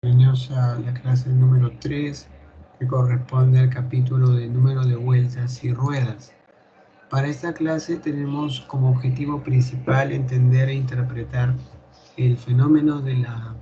Bienvenidos a la clase número 3, que corresponde al capítulo de número de vueltas y ruedas. Para esta clase tenemos como objetivo principal entender e interpretar el fenómeno de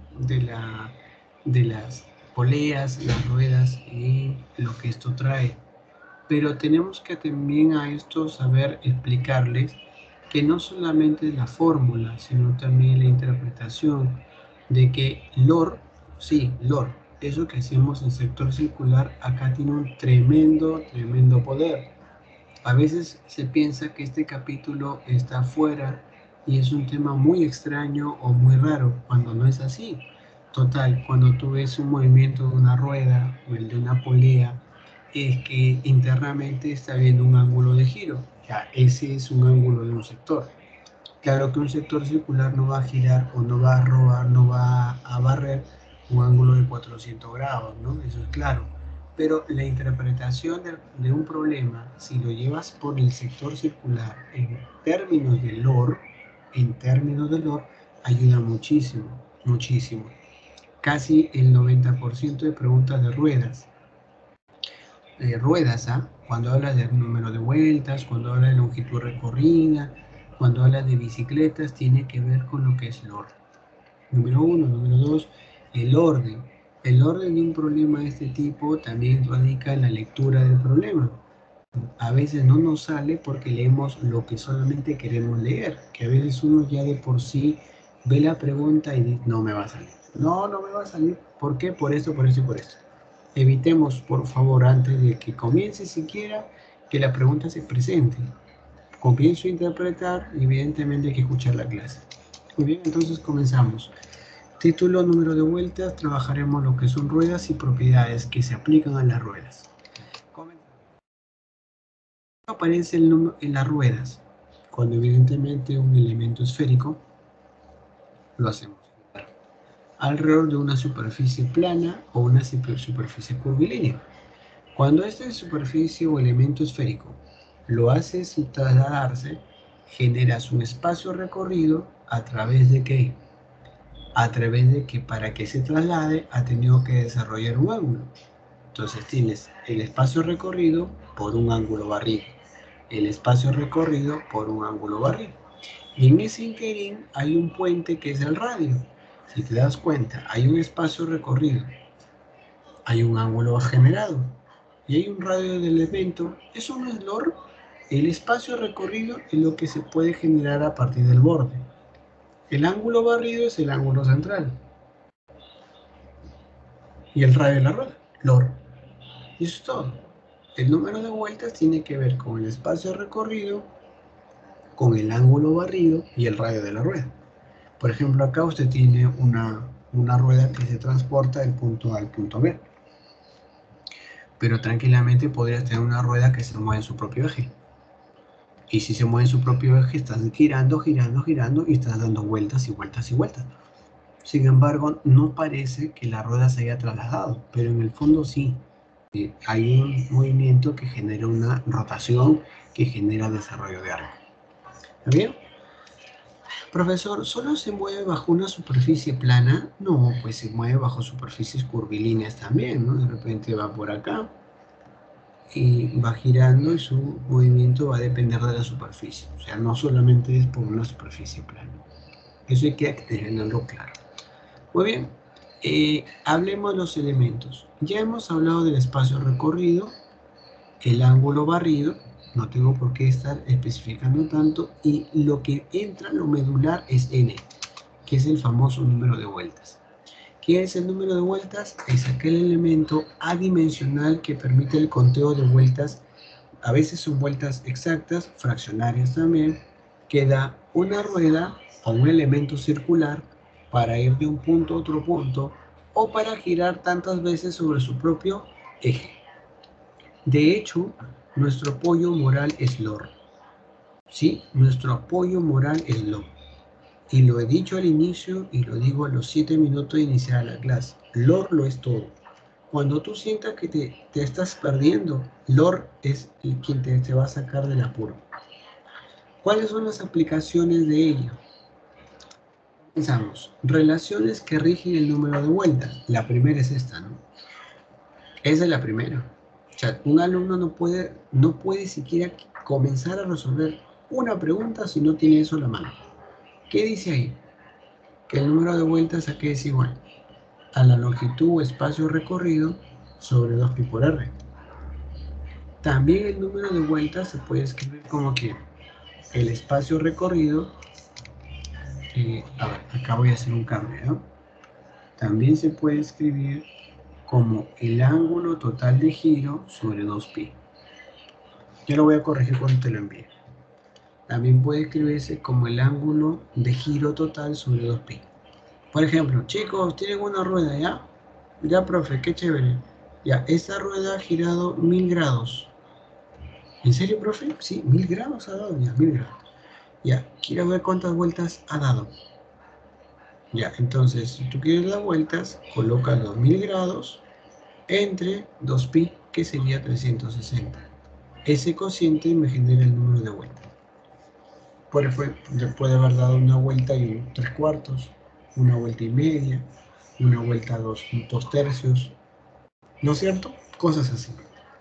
las poleas, las ruedas y lo que esto trae. Pero tenemos que también a esto saber explicarles que no solamente es la fórmula, sino también la interpretación de que LOR, sí, LOR, eso que hacemos en sector circular, acá tiene un tremendo poder. A veces se piensa que este capítulo está fuera y es un tema muy extraño o muy raro, cuando no es así. Total, cuando tú ves un movimiento de una rueda o el de una polea, es que internamente está viendo un ángulo de giro. Ya, ese es un ángulo de un sector. Claro que un sector circular no va a girar o no va a robar, no va a barrer un ángulo de 400 grados, ¿no? Eso es claro. Pero la interpretación de un problema, si lo llevas por el sector circular en términos de LOR, ayuda muchísimo, muchísimo. Casi el 90% de preguntas de ruedas, ¿ah? Cuando hablas del número de vueltas, cuando hablas de longitud recorrida, cuando hablas de bicicletas, tiene que ver con lo que es el orden. Número uno, número dos, el orden. El orden de un problema de este tipo también radica en la lectura del problema. A veces no nos sale porque leemos lo que solamente queremos leer, que a veces uno ya de por sí ve la pregunta y dice, no me va a salir. No, no me va a salir. ¿Por qué? Por esto, por esto y por esto. Evitemos, por favor, antes de que comience siquiera, que la pregunta se presente. Comienzo a interpretar y evidentemente hay que escuchar la clase. Muy bien, entonces comenzamos. Título, número de vueltas, trabajaremos lo que son ruedas y propiedades que se aplican a las ruedas. Comenzamos. Aparece el número en las ruedas, cuando evidentemente un elemento esférico lo hacemos alrededor de una superficie plana o una superficie curvilínea. Cuando esta superficie o elemento esférico lo haces trasladarse, generas un espacio recorrido a través de ¿qué? A través de que para que se traslade ha tenido que desarrollar un ángulo. Entonces tienes el espacio recorrido por un ángulo barrido, el espacio recorrido por un ángulo barrido. Y en ese interín hay un puente que es el radio. Si te das cuenta, hay un espacio recorrido, hay un ángulo generado y hay un radio del evento. Eso no es LOR. El espacio recorrido es lo que se puede generar a partir del borde. El ángulo barrido es el ángulo central. Y el radio de la rueda, LOR. Y eso es todo. El número de vueltas tiene que ver con el espacio recorrido, con el ángulo barrido y el radio de la rueda. Por ejemplo, acá usted tiene una rueda que se transporta del punto A al punto B. Pero tranquilamente podrías tener una rueda que se mueve en su propio eje. Y si se mueve en su propio eje, estás girando, girando, girando y estás dando vueltas y vueltas y vueltas. Sin embargo, no parece que la rueda se haya trasladado, pero en el fondo sí. Hay un movimiento que genera una rotación que genera desarrollo de arco. ¿Está bien? Profesor, ¿solo se mueve bajo una superficie plana? No, pues se mueve bajo superficies curvilíneas también, ¿no? De repente va por acá y va girando y su movimiento va a depender de la superficie. O sea, no solamente es por una superficie plana. Eso hay que tenerlo claro. Muy bien, hablemos de los elementos. Ya hemos hablado del espacio recorrido, el ángulo barrido, no tengo por qué estar especificando tanto, y lo que entra, lo medular, es n, que es el famoso número de vueltas. ¿Qué es el número de vueltas? Es aquel elemento adimensional que permite el conteo de vueltas. A veces son vueltas exactas, fraccionarias también, que da una rueda o un elemento circular para ir de un punto a otro punto o para girar tantas veces sobre su propio eje. De hecho, nuestro apoyo moral es LOR. ¿Sí? Nuestro apoyo moral es LOR. Y lo he dicho al inicio y lo digo a los 7 minutos de iniciar la clase. LOR lo es todo. Cuando tú sientas que te estás perdiendo, LOR es quien te va a sacar del apuro. ¿Cuáles son las aplicaciones de ello? Pensamos, relaciones que rigen el número de vueltas. La primera es esta, ¿no? Esa es la primera. O sea, un alumno no puede siquiera comenzar a resolver una pregunta si no tiene eso en la mano. ¿Qué dice ahí? Que el número de vueltas aquí es igual a la longitud o espacio recorrido sobre 2pi por r. También el número de vueltas se puede escribir como que el espacio recorrido, a ver, acá voy a hacer un cambio, ¿no? También se puede escribir como el ángulo total de giro sobre 2pi. Yo lo voy a corregir cuando te lo envíe. También puede escribirse como el ángulo de giro total sobre 2pi. Por ejemplo, chicos, tienen una rueda, ¿ya? Ya, profe, qué chévere. Ya, esta rueda ha girado 1000 grados. ¿En serio, profe? Sí, 1000 grados ha dado, ya, 1000 grados. Ya, quiero ver cuántas vueltas ha dado. Ya, entonces, si tú quieres dar vueltas, coloca los 1000 grados entre 2pi, que sería 360. Ese cociente me genera el número de vueltas. Le puede haber dado una vuelta y 3/4, una vuelta y media, una vuelta a 2 tercios, ¿no es cierto? Cosas así.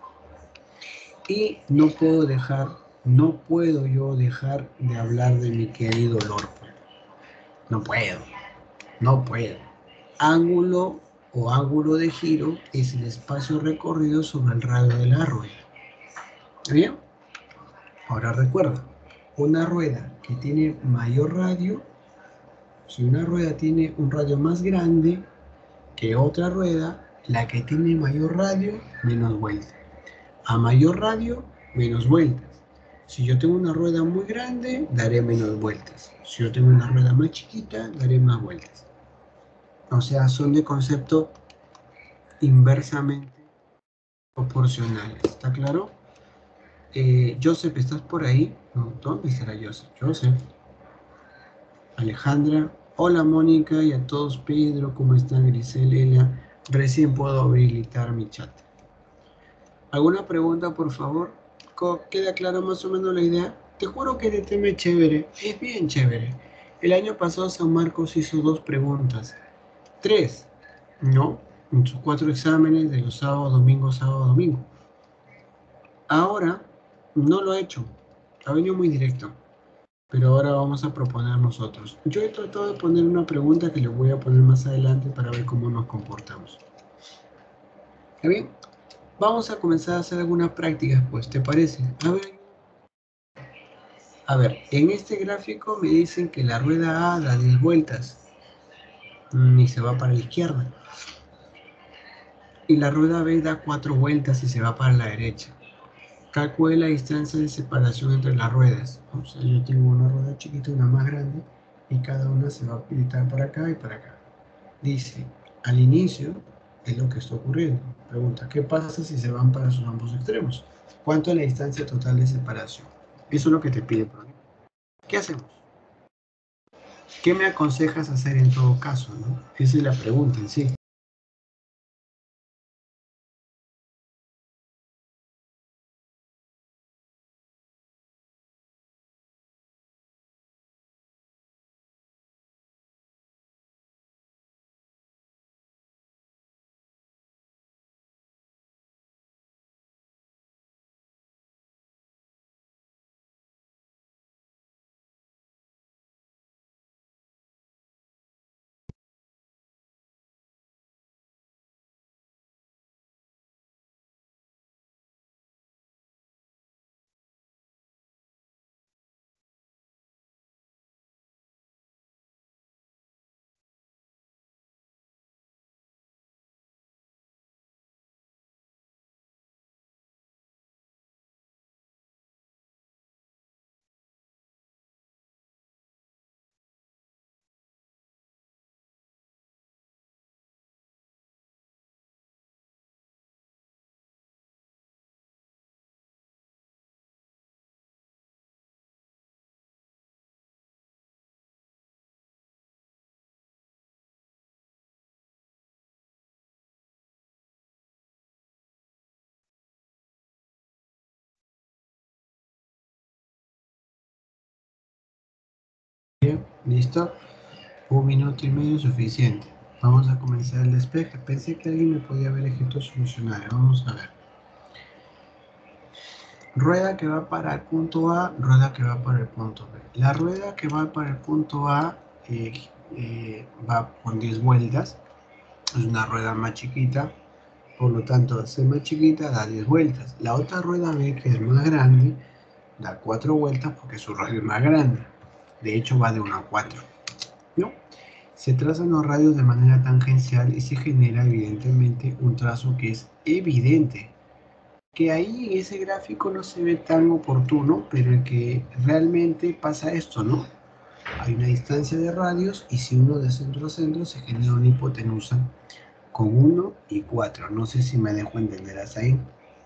Y no puedo yo dejar de hablar de mi querido Lord. No puedo, no puedo. Ángulo o ángulo de giro es el espacio recorrido sobre el radio de la rueda. ¿Está bien? Ahora recuerda, una rueda que tiene mayor radio, si una rueda tiene un radio más grande que otra rueda, la que tiene mayor radio, menos vueltas. A mayor radio, menos vueltas. Si yo tengo una rueda muy grande, daré menos vueltas. Si yo tengo una rueda más chiquita, daré más vueltas. O sea, son de concepto inversamente proporcionales. ¿Está claro? Joseph, ¿estás por ahí? No, ¿dónde estará Joseph? Joseph. Alejandra. Hola, Mónica, y a todos. Pedro, ¿cómo están? Grisel, recién puedo habilitar mi chat. ¿Alguna pregunta, por favor? ¿Queda clara más o menos la idea? Te juro que el tema es chévere, es bien chévere. El año pasado San Marcos hizo 2 preguntas, 3, ¿no? En sus 4 exámenes de los sábados, domingo, sábado, domingo. Ahora no lo ha hecho, ha venido muy directo, pero ahora vamos a proponer nosotros. Yo he tratado de poner una pregunta que les voy a poner más adelante para ver cómo nos comportamos. ¿Está bien? Vamos a comenzar a hacer algunas prácticas, pues, ¿te parece? A ver, en este gráfico me dicen que la rueda A da 10 vueltas y se va para la izquierda. Y la rueda B da 4 vueltas y se va para la derecha. Calcule la distancia de separación entre las ruedas. O sea, yo tengo una rueda chiquita y una más grande y cada una se va a pintar para acá y para acá. Dice, al inicio es lo que está ocurriendo. Pregunta, ¿qué pasa si se van para sus ambos extremos? ¿Cuánto es la distancia total de separación? Eso es lo que te pide el problema. ¿Qué hacemos? ¿Qué me aconsejas hacer en todo caso, no? Esa es la pregunta en sí. Bien, listo. 1 minuto y medio suficiente. Vamos a comenzar el despeje. Pensé que alguien me podía ver esto solucionar. Vamos a ver. Rueda que va para el punto A, rueda que va para el punto B. La rueda que va para el punto A va con 10 vueltas. Es una rueda más chiquita. Por lo tanto, al ser más chiquita da 10 vueltas. La otra rueda B, que es más grande, da 4 vueltas porque su radio es más grande. De hecho, va de 1 a 4. ¿No? Se trazan los radios de manera tangencial y se genera evidentemente un trazo que es evidente. Que ahí en ese gráfico no se ve tan oportuno, pero en que realmente pasa esto, ¿no? Hay una distancia de radios y si uno de centro a centro se genera una hipotenusa con 1 y 4. No sé si me dejo entender hasta ahí.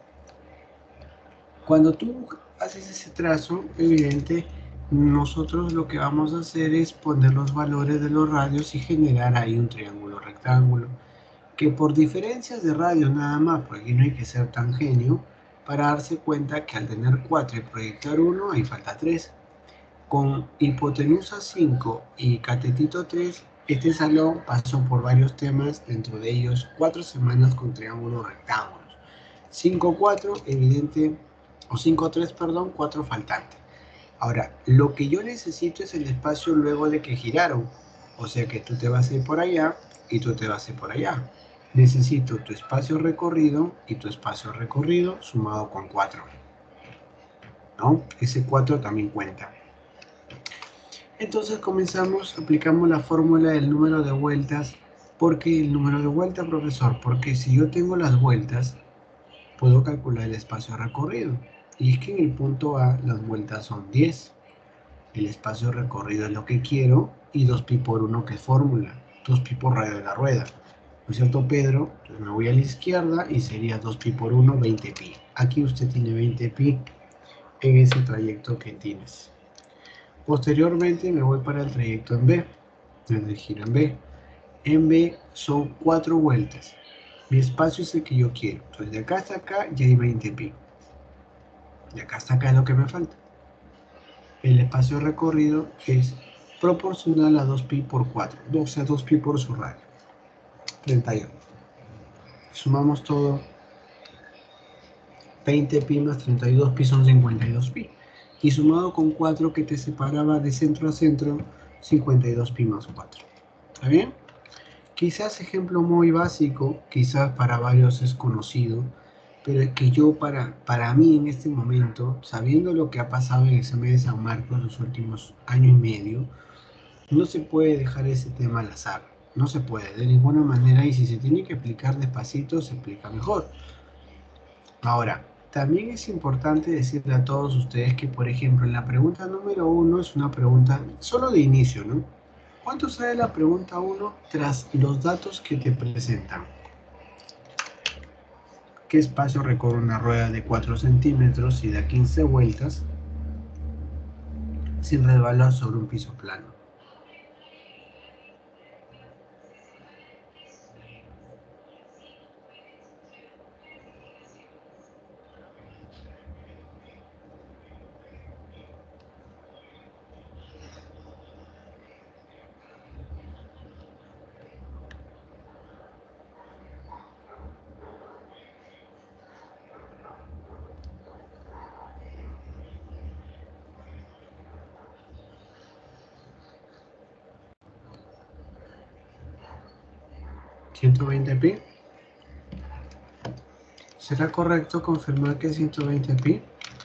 Cuando tú haces ese trazo, evidente, nosotros lo que vamos a hacer es poner los valores de los radios y generar ahí un triángulo rectángulo, que por diferencias de radios nada más, porque aquí no hay que ser tan genio, para darse cuenta que al tener 4 y proyectar 1, ahí falta 3. Con hipotenusa 5 y catetito 3, este salón pasó por varios temas, dentro de ellos 4 semanas con triángulos rectángulos. 5-4, evidente, o 5-3, perdón, 4 faltantes. Ahora, lo que yo necesito es el espacio luego de que giraron. O sea que tú te vas a ir por allá y tú te vas a ir por allá. Necesito tu espacio recorrido y tu espacio recorrido sumado con 4. ¿No? Ese 4 también cuenta. Entonces comenzamos, aplicamos la fórmula del número de vueltas. ¿Por qué el número de vueltas, profesor? Porque si yo tengo las vueltas, puedo calcular el espacio recorrido. Y es que en el punto A las vueltas son 10. El espacio recorrido es lo que quiero y 2pi por 1 que es fórmula. 2pi por radio de la rueda. ¿No es cierto, Pedro? Entonces me voy a la izquierda y sería 2pi por 1, 20pi. Aquí usted tiene 20pi en ese trayecto que tienes. Posteriormente me voy para el trayecto en B. Desde giro en B. En B son 4 vueltas. Mi espacio es el que yo quiero. Entonces de acá hasta acá ya hay 20pi. De acá hasta acá es lo que me falta. El espacio recorrido es proporcional a 2pi por 4, o sea, 2pi por su radio. 31. Sumamos todo. 20pi más 32pi son 52pi. Y sumado con 4 que te separaba de centro a centro, 52pi más 4. ¿Está bien? Quizás ejemplo muy básico, quizás para varios es conocido, pero es que yo para mí en este momento, sabiendo lo que ha pasado en el examen de San Marcos los últimos año y medio, no se puede dejar ese tema al azar. No se puede, de ninguna manera, y si se tiene que explicar despacito, se explica mejor. Ahora, también es importante decirle a todos ustedes que, por ejemplo, en la pregunta número 1 es una pregunta solo de inicio, ¿no? ¿Cuánto sale la pregunta 1 tras los datos que te presentan? ¿Qué espacio recorre una rueda de 4 centímetros y da 15 vueltas sin resbalar sobre un piso plano? ¿120pi? ¿Será correcto confirmar que es 120pi?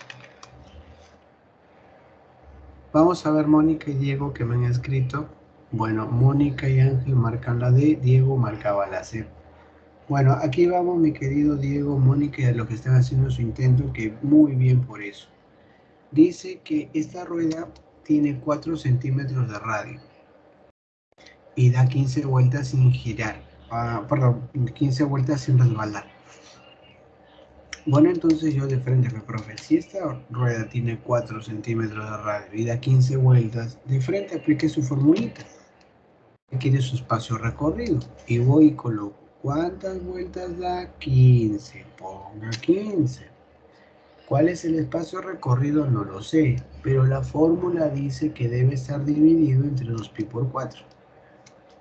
Vamos a ver Mónica y Diego que me han escrito. Bueno, Mónica y Ángel marcan la D, Diego marcaba la C. Bueno, aquí vamos mi querido Diego, Mónica y a lo que están haciendo su intento, que muy bien por eso. Dice que esta rueda tiene 4 centímetros de radio y da 15 vueltas sin girar. Perdón, 15 vueltas sin resbalar. Bueno, entonces yo de frente me profe, si esta rueda tiene 4 centímetros de radio y da 15 vueltas, de frente aplique su formulita. Quiere su espacio recorrido. Y voy y coloco. ¿Cuántas vueltas da? 15. Ponga 15. ¿Cuál es el espacio recorrido? No lo sé. Pero la fórmula dice que debe estar dividido entre 2pi por 4.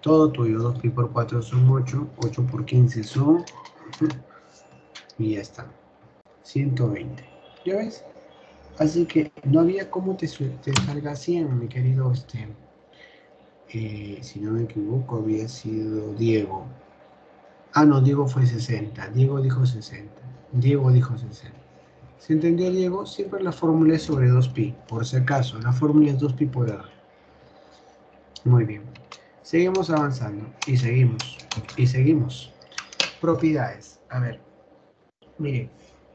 Todo tuyo. 2pi por 4 son 8. 8 por 15 son... Y ya está. 120. ¿Ya ves? Así que no había cómo te salga 100, mi querido si no me equivoco, había sido Diego. Ah, no, Diego fue 60. Diego dijo 60. Diego dijo 60. ¿Se entendió, Diego? Siempre la fórmula es sobre 2pi. Por si acaso, la fórmula es 2pi por r. Muy bien. Seguimos avanzando. Y seguimos. Y seguimos. Propiedades. A ver. Mire.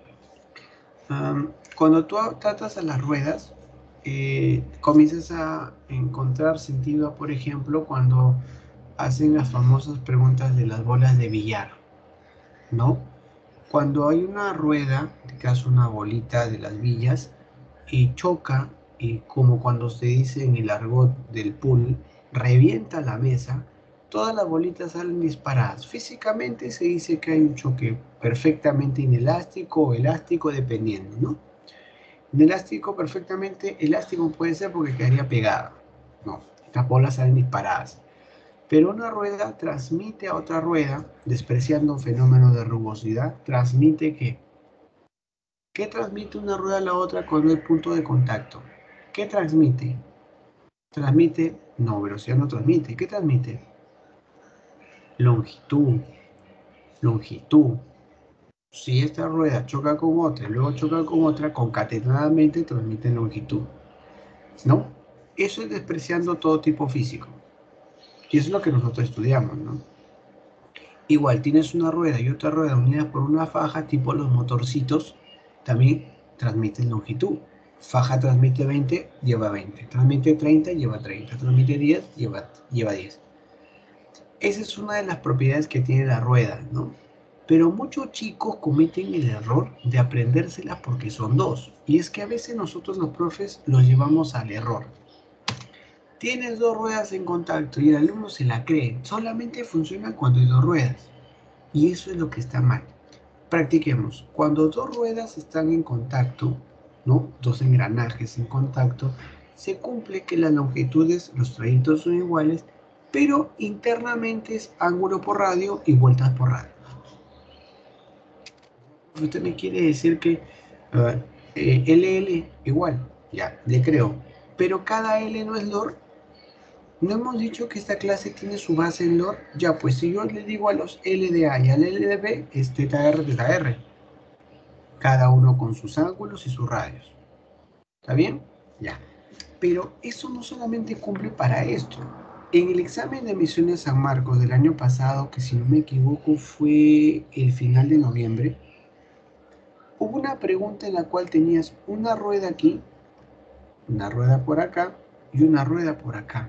Cuando tú tratas a las ruedas, comienzas a encontrar sentido, por ejemplo, cuando hacen las famosas preguntas de las bolas de billar, ¿no? Cuando hay una rueda, en este caso una bolita de las villas, y choca, y como cuando se dice en el argot del pool, revienta la mesa, todas las bolitas salen disparadas. Físicamente se dice que hay un choque perfectamente inelástico o elástico, dependiendo, ¿no? Inelástico, perfectamente elástico puede ser porque quedaría pegada. No, las bolas salen disparadas. Pero una rueda transmite a otra rueda, despreciando un fenómeno de rugosidad, transmite ¿qué? ¿Qué transmite una rueda a la otra cuando hay punto de contacto? ¿Qué transmite? Transmite, no, velocidad no transmite. ¿Qué transmite? Longitud. Longitud. Si esta rueda choca con otra y luego choca con otra, concatenadamente transmiten longitud. ¿No? Eso es despreciando todo tipo físico. Y eso es lo que nosotros estudiamos, ¿no? Igual, tienes una rueda y otra rueda unidas por una faja, tipo los motorcitos, también transmiten longitud. Faja transmite 20, lleva 20. Transmite 30, lleva 30. Transmite 10, lleva 10. Esa es una de las propiedades que tiene la rueda, ¿no? Pero muchos chicos cometen el error de aprendérselas porque son dos. Y es que a veces nosotros los profes los llevamos al error. Tienes dos ruedas en contacto y el alumno se la cree. Solamente funciona cuando hay dos ruedas. Y eso es lo que está mal. Practiquemos. Cuando dos ruedas están en contacto, ¿no? Dos engranajes en contacto, se cumple que las longitudes, los trayectos son iguales, pero internamente es ángulo por radio y vueltas por radio. Usted me quiere decir que LL igual, ya, le creo. Pero cada L no es LOR. ¿No hemos dicho que esta clase tiene su base en LOR? Ya, pues si yo le digo a los L de A y al L de B, es θR, θR. Cada uno con sus ángulos y sus radios. ¿Está bien? Ya. Pero eso no solamente cumple para esto. En el examen de Misiones San Marcos del año pasado, que si no me equivoco fue el final de noviembre, hubo una pregunta en la cual tenías una rueda aquí, una rueda por acá y una rueda por acá.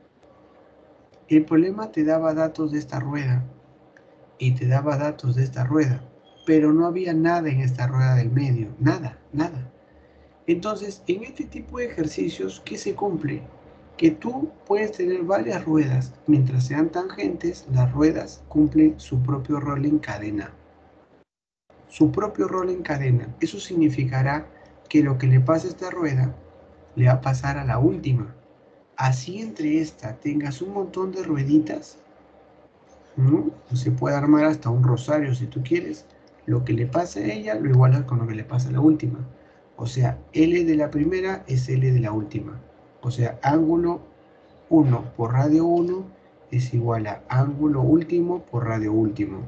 El problema te daba datos de esta rueda y te daba datos de esta rueda, pero no había nada en esta rueda del medio, nada, nada. Entonces, en este tipo de ejercicios, ¿qué se cumple? Que tú puedes tener varias ruedas, mientras sean tangentes, las ruedas cumplen su propio rol en cadena. Su propio rol en cadena. Eso significará que lo que le pasa a esta rueda, le va a pasar a la última. Así entre esta tengas un montón de rueditas, ¿no? Se puede armar hasta un rosario si tú quieres. Lo que le pasa a ella lo igualas con lo que le pasa a la última. O sea, L de la primera es L de la última. O sea, ángulo 1 por radio 1 es igual a ángulo último por radio último.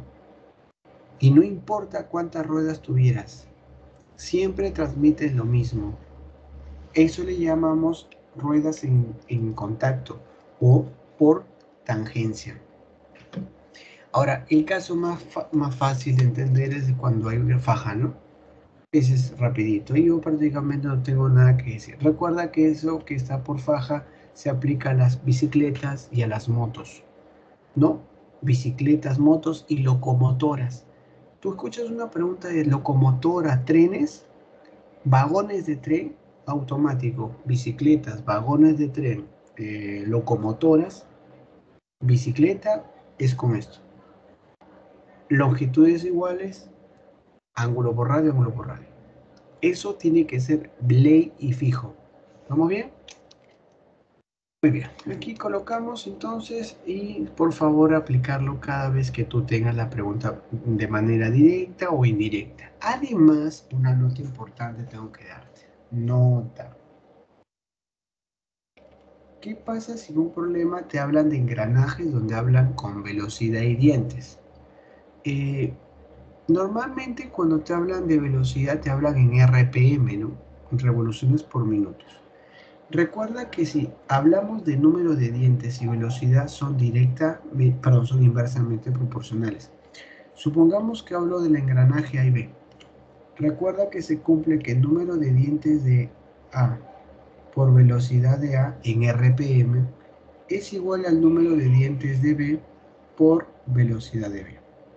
Y no importa cuántas ruedas tuvieras, siempre transmites lo mismo. Eso le llamamos ruedas en contacto o por tangencia. Ahora, el caso más fácil de entender es cuando hay una faja, ¿no? Ese es rapidito. Yo prácticamente no tengo nada que decir. Recuerda que eso que está por faja se aplica a las bicicletas y a las motos, ¿no? Bicicletas, motos y locomotoras. Tú escuchas una pregunta de locomotora, trenes, vagones de tren, automático, bicicletas, vagones de tren, locomotoras, bicicleta, es con esto. Longitudes iguales, ángulo por radio, ángulo por radio. Eso tiene que ser ley y fijo. ¿Vamos bien? Muy bien, aquí colocamos entonces y por favor aplicarlo cada vez que tú tengas la pregunta de manera directa o indirecta. Además, una nota importante tengo que darte. Nota. ¿Qué pasa si en un problema te hablan de engranajes donde hablan con velocidad y dientes? Normalmente cuando te hablan de velocidad te hablan en RPM, ¿no? En revoluciones por minutos. Recuerda que si hablamos de número de dientes y velocidad son son inversamente proporcionales. Supongamos que hablo del engranaje A y B. Recuerda que se cumple que el número de dientes de A por velocidad de A en RPM es igual al número de dientes de B por velocidad de B.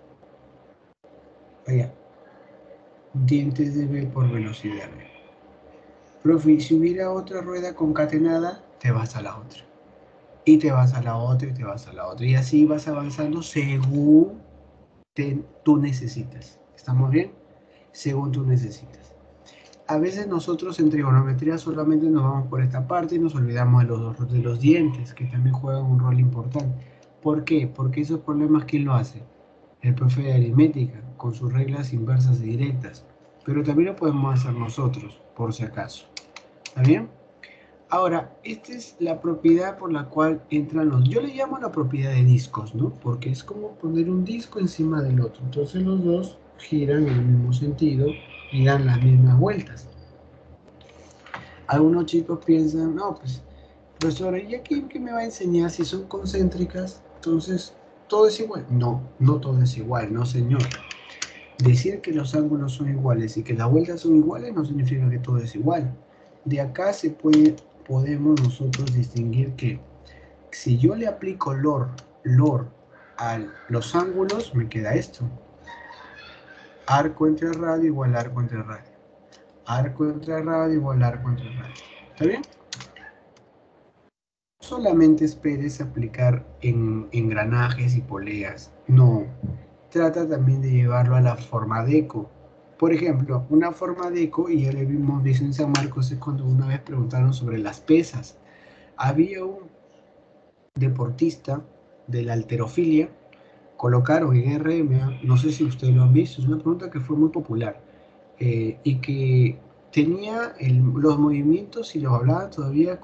Vaya, dientes de B por velocidad de B. Profe, si hubiera otra rueda concatenada, te vas a la otra. Y te vas a la otra y te vas a la otra. Y así vas avanzando según tú necesitas. ¿Estamos bien? Según tú necesitas. A veces nosotros en trigonometría solamente nos vamos por esta parte y nos olvidamos de los dientes, que también juegan un rol importante. ¿Por qué? Porque esos problemas, ¿quién lo hace? El profe de aritmética, con sus reglas inversas y directas. Pero también lo podemos hacer nosotros, por si acaso. ¿Está bien? Ahora, esta es la propiedad por la cual entran los... Yo le llamo la propiedad de discos, ¿no? Porque es como poner un disco encima del otro. Entonces los dos giran en el mismo sentido y dan las mismas vueltas. Algunos chicos piensan, no, pues, profesor, ¿y aquí qué me va a enseñar si son concéntricas? Entonces, ¿todo es igual? No, no todo es igual, no señor. Decir que los ángulos son iguales y que las vueltas son iguales no significa que todo es igual. De acá podemos nosotros distinguir que si yo le aplico LOR a los ángulos, me queda esto. Arco entre radio igual arco entre radio. Arco entre radio igual arco entre radio. ¿Está bien? No solamente esperes aplicar en engranajes y poleas. No. Trata también de llevarlo a la forma deco. Por ejemplo, una forma deco, y ya le vimos visto en San Marcos, es cuando una vez preguntaron sobre las pesas. Había un deportista de la halterofilia, colocaron en RMA, no sé si ustedes lo han visto, es una pregunta que fue muy popular, y que tenía los movimientos y los hablaba todavía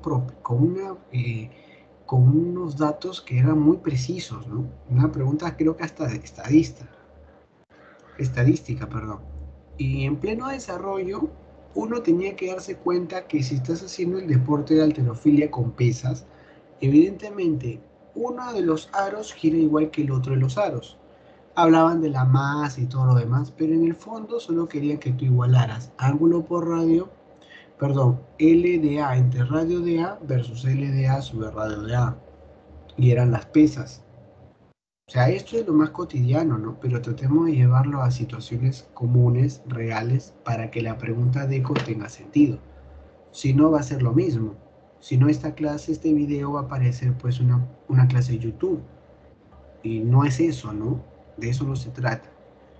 con unos datos que eran muy precisos, ¿no? Una pregunta creo que hasta de estadística, perdón. Y en pleno desarrollo, uno tenía que darse cuenta que si estás haciendo el deporte de halterofilia con pesas, evidentemente uno de los aros gira igual que el otro de los aros. Hablaban de la masa y todo lo demás, pero en el fondo solo querían que tú igualaras ángulo por radio, perdón, L de A entre radio de A versus L de A sobre radio de A. Y eran las pesas. O sea, esto es lo más cotidiano, ¿no? Pero tratemos de llevarlo a situaciones comunes, reales, para que la pregunta de eco tenga sentido. Si no, va a ser lo mismo. Si no, esta clase, este video va a parecer pues una clase de YouTube. Y no es eso, ¿no? De eso no se trata.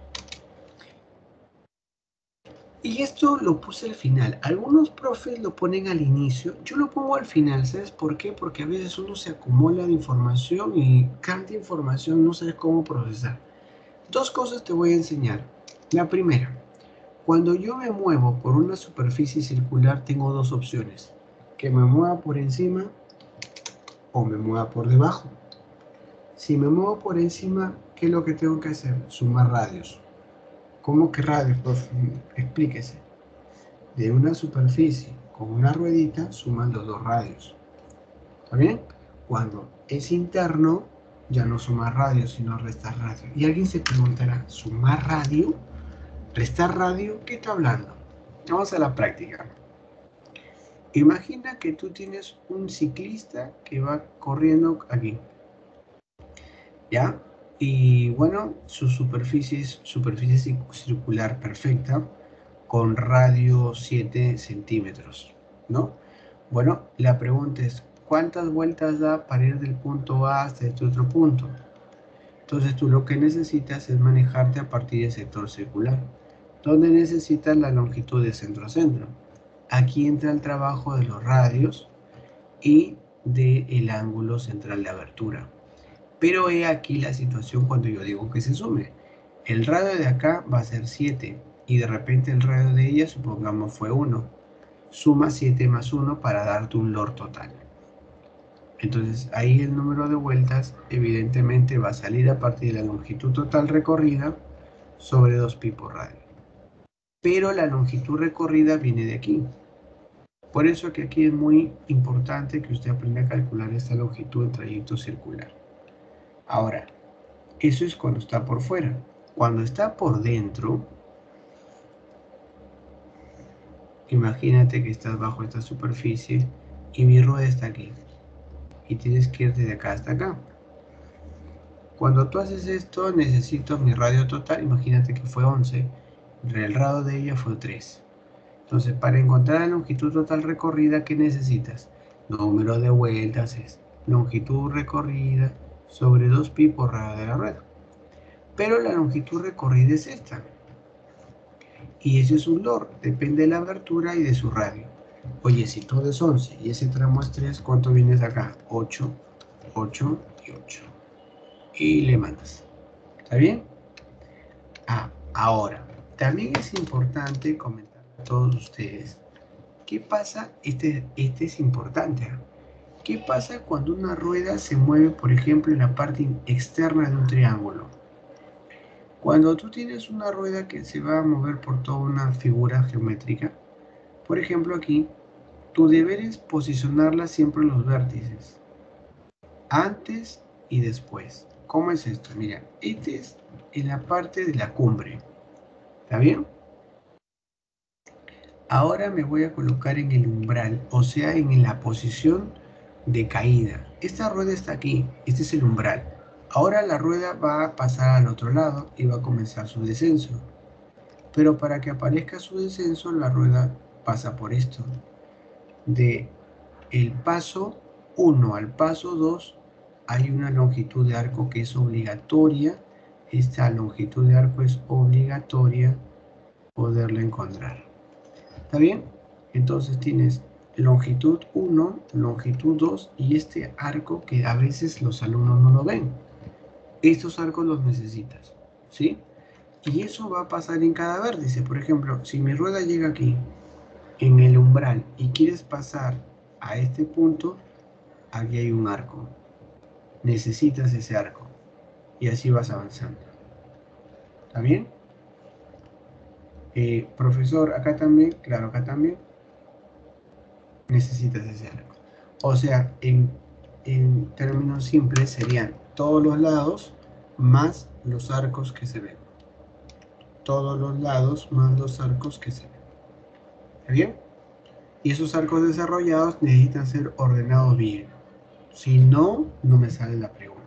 Y esto lo puse al final. Algunos profes lo ponen al inicio. Yo lo pongo al final. ¿Sabes por qué? Porque a veces uno se acumula de información y tanta información no sabes cómo procesar. Dos cosas te voy a enseñar. La primera, cuando yo me muevo por una superficie circular tengo dos opciones. Que me mueva por encima o me mueva por debajo. Si me muevo por encima, ¿qué es lo que tengo que hacer? Sumar radios. ¿Cómo que radios, profe? Explíquese. De una superficie con una ruedita suman los dos radios. ¿Está bien? Cuando es interno, ya no sumas radios, sino restas radio. Y alguien se preguntará, ¿sumar radio? ¿Restar radio? ¿Qué está hablando? Vamos a la práctica. Imagina que tú tienes un ciclista que va corriendo aquí. ¿Ya? Y bueno, su superficie es superficie circular perfecta con radio 7 centímetros, ¿no? Bueno, la pregunta es, ¿cuántas vueltas da para ir del punto A hasta este otro punto? Entonces tú lo que necesitas es manejarte a partir del sector circular, donde necesitas la longitud de centro a centro. Aquí entra el trabajo de los radios y del ángulo central de abertura. Pero he aquí la situación cuando yo digo que se sume. El radio de acá va a ser 7 y de repente el radio de ella, supongamos, fue 1. Suma 7 más 1 para darte un LOR total. Entonces ahí el número de vueltas evidentemente va a salir a partir de la longitud total recorrida sobre 2pi por radio. Pero la longitud recorrida viene de aquí. Por eso que aquí es muy importante que usted aprenda a calcular esta longitud en trayecto circular. Ahora, eso es cuando está por fuera. Cuando está por dentro, imagínate que estás bajo esta superficie y mi rueda está aquí. Y tienes que ir de acá hasta acá. Cuando tú haces esto, necesito mi radio total. Imagínate que fue 11. El radio de ella fue 3. Entonces, para encontrar la longitud total recorrida, ¿qué necesitas? Número de vueltas es longitud recorrida sobre 2pi por radio de la rueda. Pero la longitud recorrida es esta. Y ese es un LOR, depende de la abertura y de su radio. Oye, si todo es 11 y ese tramo es 3, ¿cuánto vienes acá? 8, 8 y 8. Y le mandas. ¿Está bien? Ahora, también es importante comentar a todos ustedes qué pasa, este es importante. ¿Qué pasa cuando una rueda se mueve, por ejemplo, en la parte externa de un triángulo? Cuando tú tienes una rueda que se va a mover por toda una figura geométrica, por ejemplo aquí, tu deber es posicionarla siempre en los vértices, antes y después. ¿Cómo es esto? Mira, este es en la parte de la cumbre. ¿Está bien? Ahora me voy a colocar en el umbral, o sea, en la posición de caída. Esta rueda está aquí, este es el umbral. Ahora la rueda va a pasar al otro lado y va a comenzar su descenso. Pero para que aparezca su descenso, la rueda pasa por esto. De el paso 1 al paso 2 hay una longitud de arco que es obligatoria. Esta longitud de arco es obligatoria poderla encontrar. ¿Está bien? Entonces tienes longitud 1, longitud 2 y este arco que a veces los alumnos no lo ven. Estos arcos los necesitas, ¿sí? Y eso va a pasar en cada vértice. Por ejemplo, si mi rueda llega aquí, en el umbral, y quieres pasar a este punto, aquí hay un arco. Necesitas ese arco. Y así vas avanzando. ¿Está bien? Profesor, acá también, claro, acá también necesitas ese arco. O sea, en términos simples serían todos los lados más los arcos que se ven. Todos los lados más los arcos que se ven. ¿Está bien? Y esos arcos desarrollados necesitan ser ordenados bien. Si no, no me sale la pregunta.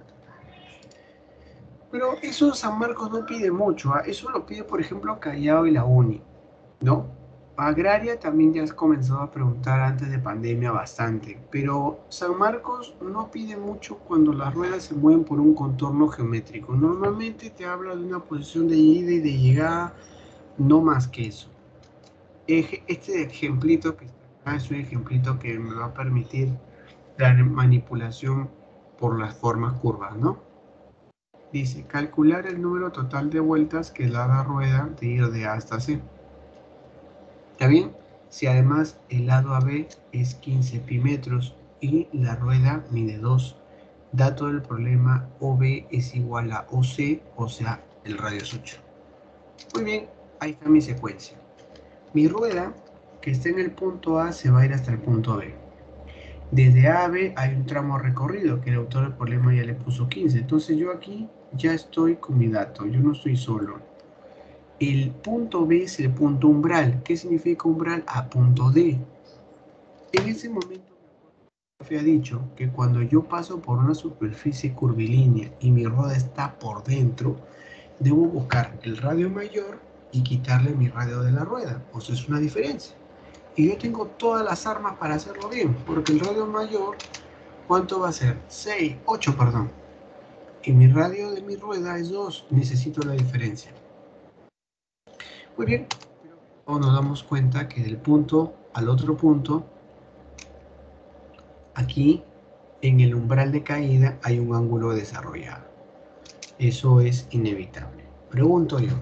Pero eso San Marcos no pide mucho. Eso lo pide, por ejemplo, Callao y la Uni, ¿no? Agraria también ya has comenzado a preguntar antes de pandemia bastante, pero San Marcos no pide mucho cuando las ruedas se mueven por un contorno geométrico. Normalmente te habla de una posición de ida y de llegada, no más que eso. Este ejemplito que está acá es un ejemplito que me va a permitir la manipulación por las formas curvas, ¿no? Dice, calcular el número total de vueltas que da la rueda de ir de A hasta C. ¿Está bien? Si además el lado AB es 15 pi metros y la rueda mide 2, dato del problema OB es igual a OC, o sea, el radio es 8. Muy bien, ahí está mi secuencia. Mi rueda, que está en el punto A, se va a ir hasta el punto B. Desde A a B hay un tramo recorrido, que el autor del problema ya le puso 15. Entonces yo aquí ya estoy con mi dato, yo no estoy solo. El punto B es el punto umbral. ¿Qué significa umbral? A punto D. En ese momento, el profe ha dicho que cuando yo paso por una superficie curvilínea y mi rueda está por dentro, debo buscar el radio mayor y quitarle mi radio de la rueda. O sea, es una diferencia. Y yo tengo todas las armas para hacerlo bien, porque el radio mayor, ¿cuánto va a ser? 6, 8, perdón. Y mi radio de mi rueda es 2. Necesito la diferencia. Muy bien. Nos damos cuenta que del punto al otro punto, aquí en el umbral de caída hay un ángulo desarrollado. Eso es inevitable. Pregunto yo,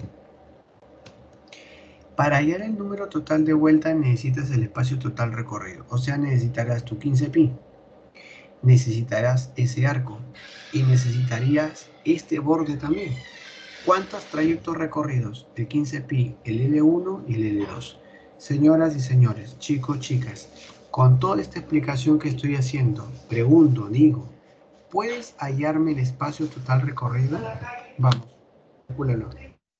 para hallar el número total de vueltas necesitas el espacio total recorrido, o sea, necesitarás tu 15pi, necesitarás ese arco y necesitarías este borde también. ¿Cuántos trayectos recorridos? El 15pi, el L1 y el L2. Señoras y señores, chicos, chicas, con toda esta explicación que estoy haciendo, pregunto, digo, ¿puedes hallarme el espacio total recorrido? Vamos, calcúlalo.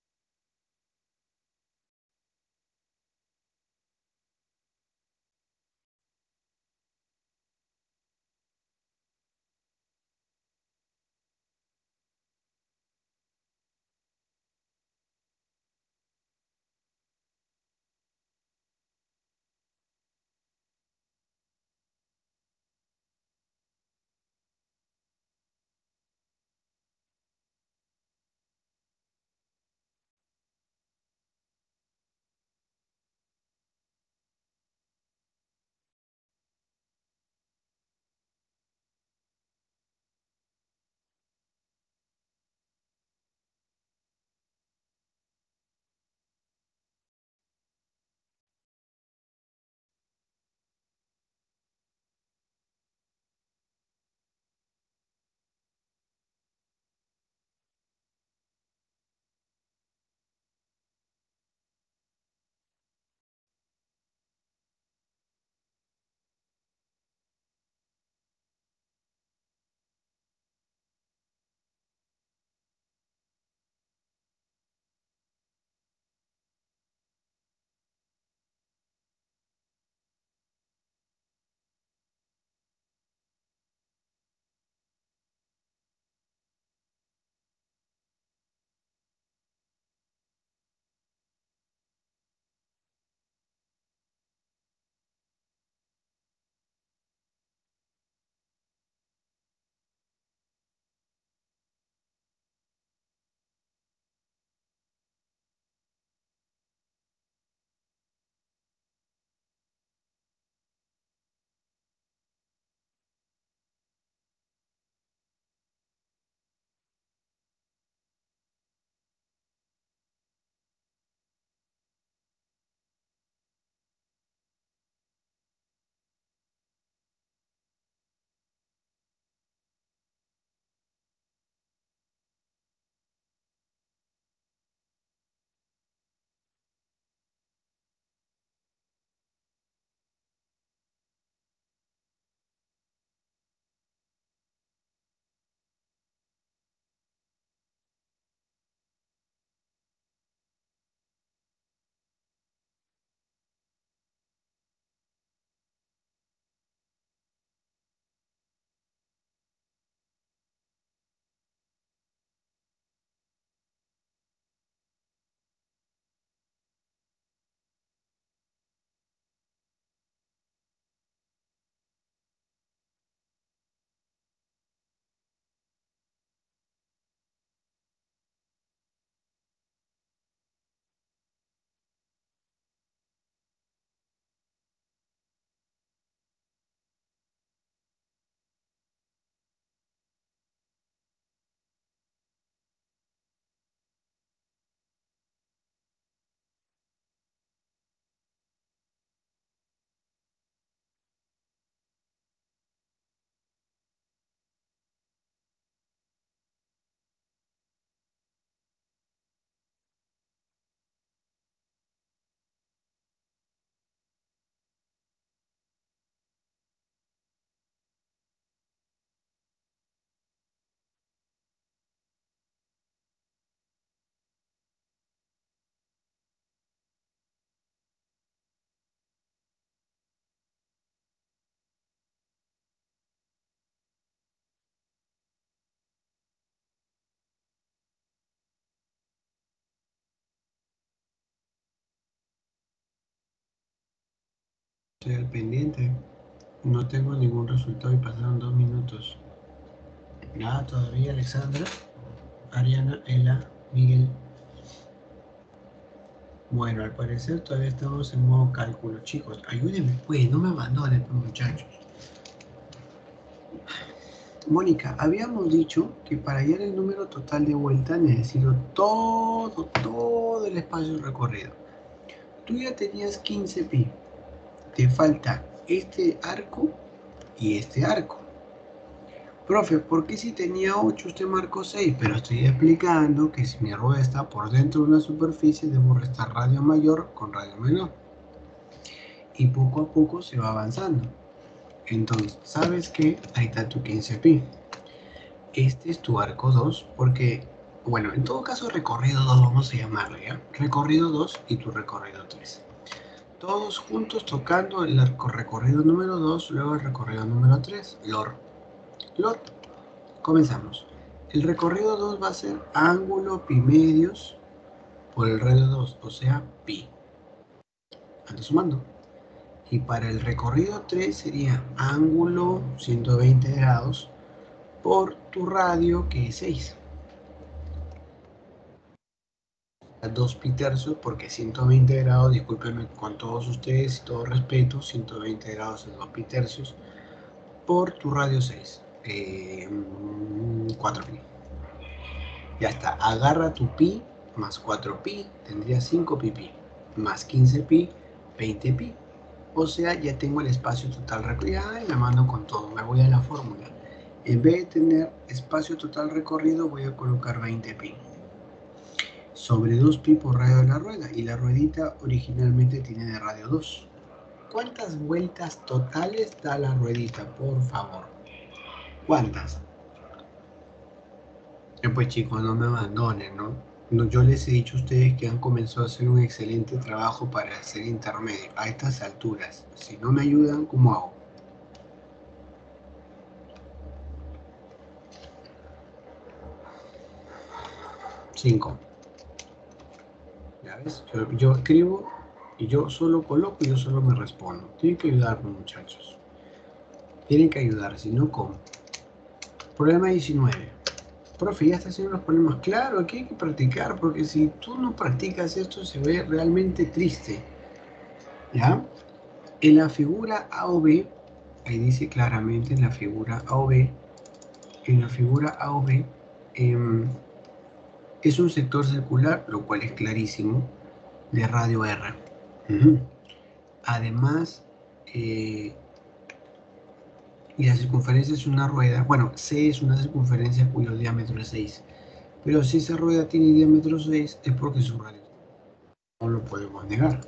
Estoy al pendiente. No tengo ningún resultado y pasaron 2 minutos. Nada todavía, Alexandra, Ariana, Ela, Miguel. Bueno, al parecer todavía estamos en modo cálculo. Chicos, ayúdenme, pues, no me abandonen, pues, muchachos. Mónica, habíamos dicho que para hallar el número total de vuelta necesito todo el espacio recorrido. Tú ya tenías 15 pi. Te falta este arco y este arco. Profe, ¿por qué si tenía 8 usted marcó 6? Pero estoy explicando que si mi rueda está por dentro de una superficie, debo restar radio mayor con radio menor. Y poco a poco se va avanzando. Entonces, ¿sabes qué? Ahí está tu 15 pi. Este es tu arco 2, porque, bueno, en todo caso recorrido 2 vamos a llamarle, ¿ya? Recorrido 2 y tu recorrido 3. Todos juntos tocando el recorrido número 2, luego el recorrido número 3, LOR. LOR. Comenzamos. El recorrido 2 va a ser ángulo pi medios por el radio 2, o sea, pi. Ando sumando. Y para el recorrido 3 sería ángulo 120 grados por tu radio, que es 6. 2 pi tercios, porque 120 grados, discúlpenme con todos ustedes y todo respeto, 120 grados es 2 pi tercios por tu radio 6. 4 pi. Ya está, agarra tu pi más 4 pi, tendría 5 pi pi, más 15 pi, 20 pi. O sea, ya tengo el espacio total recorrido. Ay, me mando con todo, me voy a la fórmula. En vez de tener espacio total recorrido, voy a colocar 20 pi. Sobre 2 pi por radio de la rueda, y la ruedita originalmente tiene de radio 2. ¿Cuántas vueltas totales da la ruedita, por favor? ¿Cuántas? Pues chicos, no me abandonen, ¿no? Yo les he dicho a ustedes que han comenzado a hacer un excelente trabajo para ser intermedio a estas alturas. Si no me ayudan, ¿cómo hago? Cinco. ¿Ya ves? Yo escribo y yo solo coloco y yo solo me respondo. Tienen que ayudarme, muchachos. Tienen que ayudar, si no, ¿cómo? Problema 19. Profe, ya está haciendo los problemas. Claro, aquí hay que practicar, porque si tú no practicas esto, se ve realmente triste. ¿Ya? En la figura A o B, ahí dice claramente en la figura A o B, es un sector circular, lo cual es clarísimo, de radio R. Además, y la circunferencia es una rueda, bueno, C es una circunferencia cuyo diámetro es 6. Pero si esa rueda tiene diámetro 6, es porque su radio no lo podemos negar.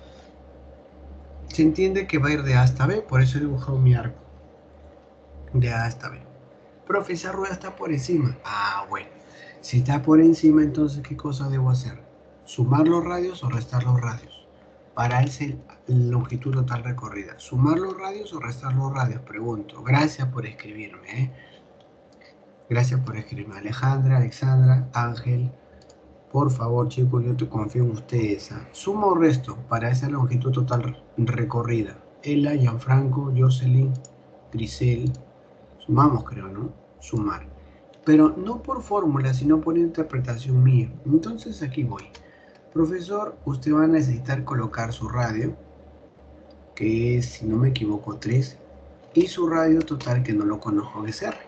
Se entiende que va a ir de A hasta B, por eso he dibujado mi arco. De A hasta B. Profe, esa rueda está por encima. Ah, bueno. Si está por encima, entonces, ¿qué cosa debo hacer? ¿Sumar los radios o restar los radios? Para esa longitud total recorrida. ¿Sumar los radios o restar los radios? Pregunto. Gracias por escribirme, ¿eh? Gracias por escribirme. Alejandra, Alexandra, Ángel. Por favor, chicos, yo te confío en ustedes. ¿Suma o resto para esa longitud total recorrida? Ela, Gianfranco, Jocelyn, Grisel. Sumamos, creo, ¿no? Sumar. Pero no por fórmula, sino por interpretación mía. Entonces aquí voy. Profesor, usted va a necesitar colocar su radio, que es, si no me equivoco, 3, y su radio total, que no lo conozco, es R.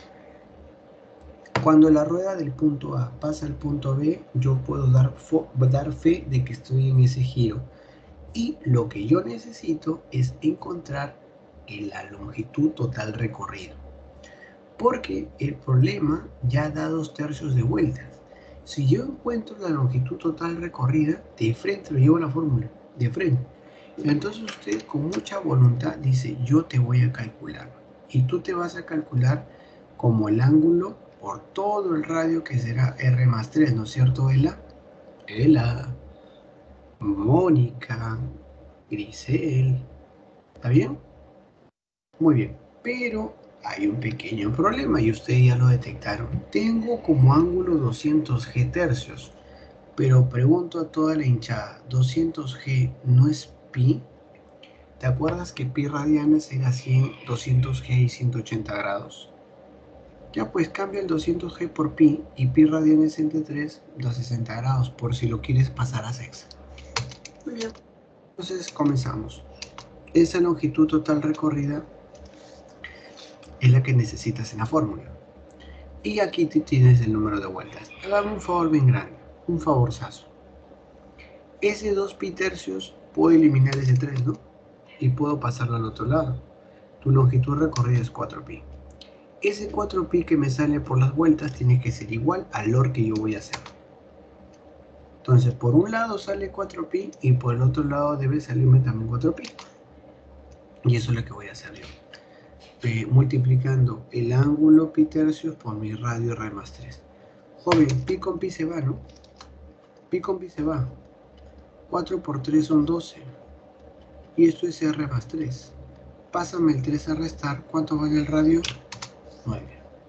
Cuando la rueda del punto A pasa al punto B, yo puedo dar fe de que estoy en ese giro. Y lo que yo necesito es encontrar la longitud total recorrido. Porque el problema ya da 2/3 de vueltas. Si yo encuentro la longitud total recorrida, de frente lo llevo a la fórmula, de frente. Entonces usted con mucha voluntad dice, yo te voy a calcular. Y tú te vas a calcular como el ángulo por todo el radio, que será R más 3, ¿no es cierto, Ela? Ela, Mónica, Grisel, ¿está bien? Muy bien, pero hay un pequeño problema y ustedes ya lo detectaron. Tengo como ángulo 200G tercios, pero pregunto a toda la hinchada, ¿200G no es pi? ¿Te acuerdas que pi radianes era 100, 200G y 180 grados? Ya pues cambia el 200G por pi y pi radianes entre 3 da 60 grados, por si lo quieres pasar a sexa. Muy bien, entonces comenzamos. Esa longitud total recorrida es la que necesitas en la fórmula. Y aquí tienes el número de vueltas. Hágame un favor bien grande, un favorzazo. Ese 2 pi tercios puedo eliminar ese 3, ¿no? Y puedo pasarlo al otro lado. Tu longitud recorrida es 4 pi. Ese 4 pi que me sale por las vueltas tiene que ser igual al LOR que yo voy a hacer. Entonces, por un lado sale 4 pi y por el otro lado debe salirme también 4 pi. Y eso es lo que voy a hacer yo. Multiplicando el ángulo pi tercios por mi radio r más 3. Joven, pi con pi se va, ¿no? Pi con pi se va. 4 por 3 son 12. Y esto es r más 3. Pásame el 3 a restar. ¿Cuánto vale el radio? 9.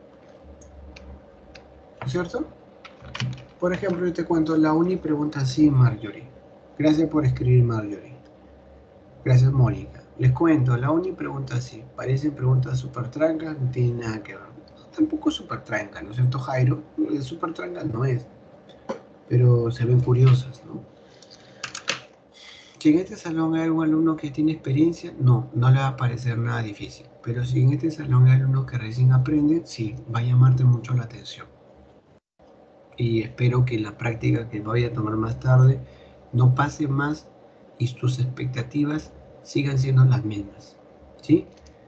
¿Cierto? Por ejemplo, yo te cuento, la uni pregunta así, Marjorie. Gracias por escribir, Marjorie. Gracias, Mónica. Les cuento, la uni pregunta así. Parecen preguntas súper trancas, no tienen nada que ver. Tampoco súper tranca, ¿no es cierto, Jairo? Súper tranca no es, pero se ven curiosas, ¿no? Si en este salón hay algún alumno que tiene experiencia, no le va a parecer nada difícil. Pero si en este salón hay alumnos que recién aprenden, sí, va a llamarte mucho la atención. Y espero que la práctica que vaya a tomar más tarde no pase más y tus expectativas sigan siendo las mismas, ¿sí?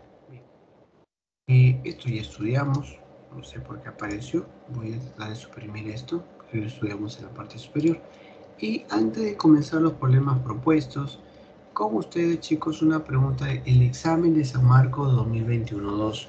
Esto ya estudiamos, no sé por qué apareció, voy a tratar de suprimir esto, pero lo estudiamos en la parte superior. Y antes de comenzar los problemas propuestos, con ustedes chicos una pregunta del examen de San Marcos 2021-2.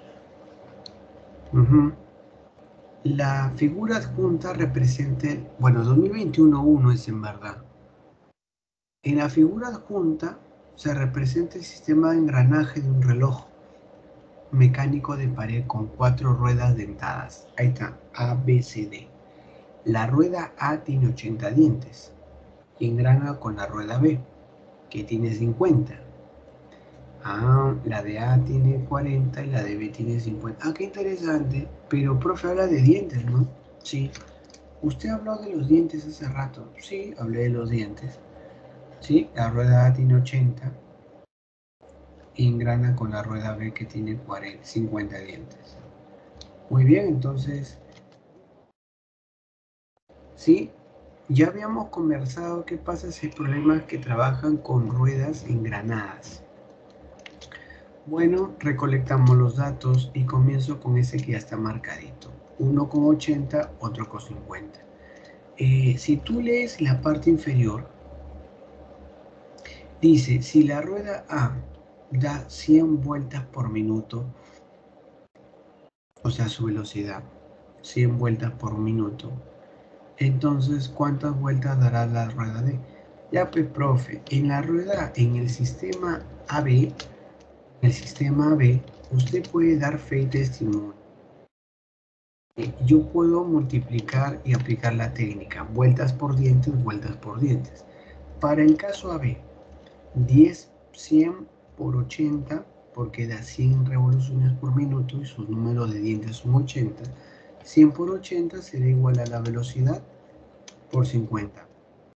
La figura adjunta representa, bueno, 2021-1 es en verdad. En la figura adjunta se representa el sistema de engranaje de un reloj mecánico de pared con 4 ruedas dentadas. Ahí está, A, B, C, D. La rueda A tiene 80 dientes y engrana con la rueda B, que tiene 50. La de A tiene 40 y la de B tiene 50. Qué interesante. Pero, profe, habla de dientes, ¿no? Sí. ¿Usted habló de los dientes hace rato? Sí, hablé de los dientes. Sí, la rueda A tiene 80 y engrana con la rueda B que tiene 50 dientes. Muy bien, entonces, sí, ya habíamos conversado qué pasa si hay problemas que trabajan con ruedas engranadas. Bueno, recolectamos los datos y comienzo con ese que ya está marcadito. Uno con 80, otro con 50. Si tú lees la parte inferior, dice, si la rueda A da 100 vueltas por minuto, o sea, su velocidad, 100 vueltas por minuto, entonces, ¿cuántas vueltas dará la rueda D? Ya pues, profe, en la rueda, en el sistema AB, usted puede dar fe y testimonio. Yo puedo multiplicar y aplicar la técnica, vueltas por dientes, vueltas por dientes. Para el caso AB, 100 por 80, porque da 100 revoluciones por minuto y su número de dientes son 80. 100 por 80 será igual a la velocidad por 50.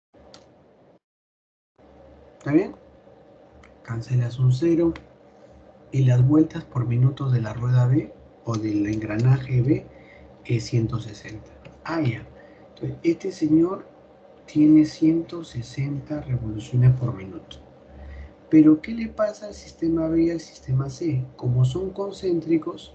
¿Está bien? Cancelas un 0 y las vueltas por minuto de la rueda B o del engranaje B es 160. Ya. Entonces, este señor tiene 160 revoluciones por minuto. Pero, ¿qué le pasa al sistema B y al sistema C? Como son concéntricos,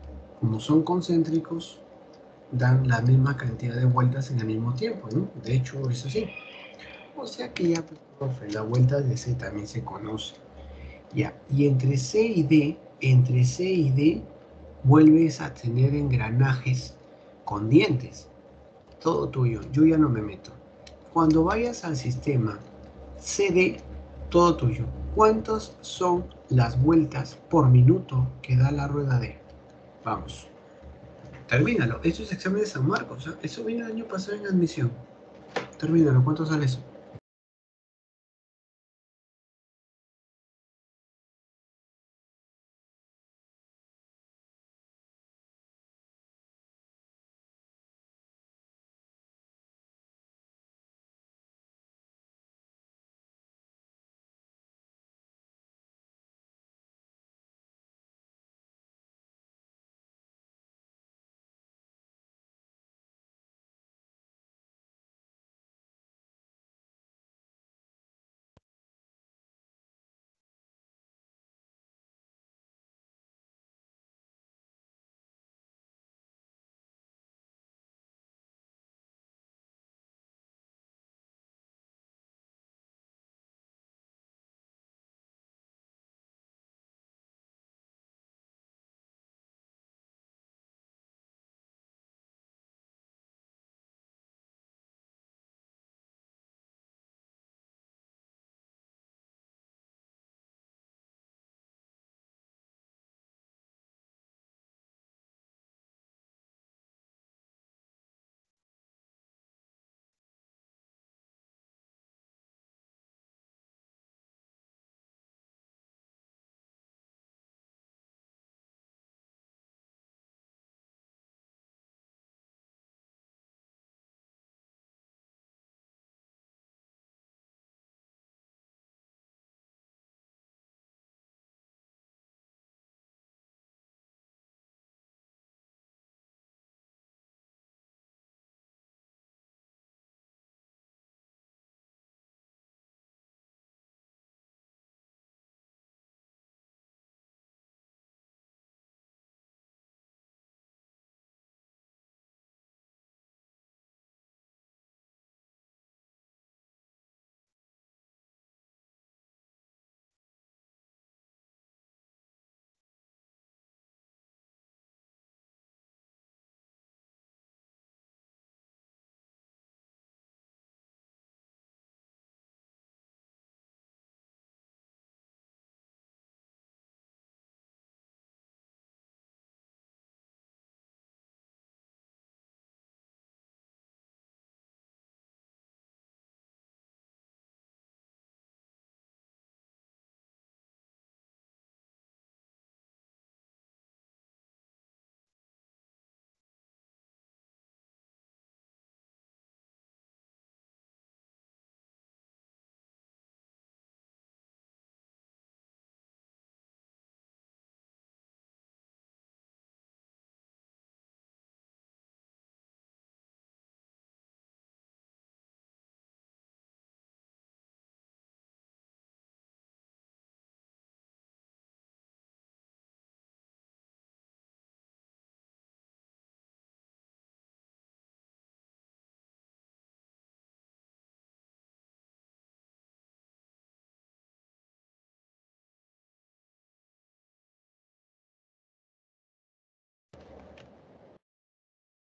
dan la misma cantidad de vueltas en el mismo tiempo, ¿no? De hecho, es así. O sea que ya, profe, la vuelta de C también se conoce. Ya, y entre C y D, vuelves a tener engranajes con dientes. Todo tuyo, yo ya no me meto. Cuando vayas al sistema CD, todo tuyo. ¿Cuántas son las vueltas por minuto que da la rueda D? Vamos, termínalo. Esto es examen de San Marcos. Eso viene el año pasado en admisión. Termínalo. ¿Cuánto sale eso?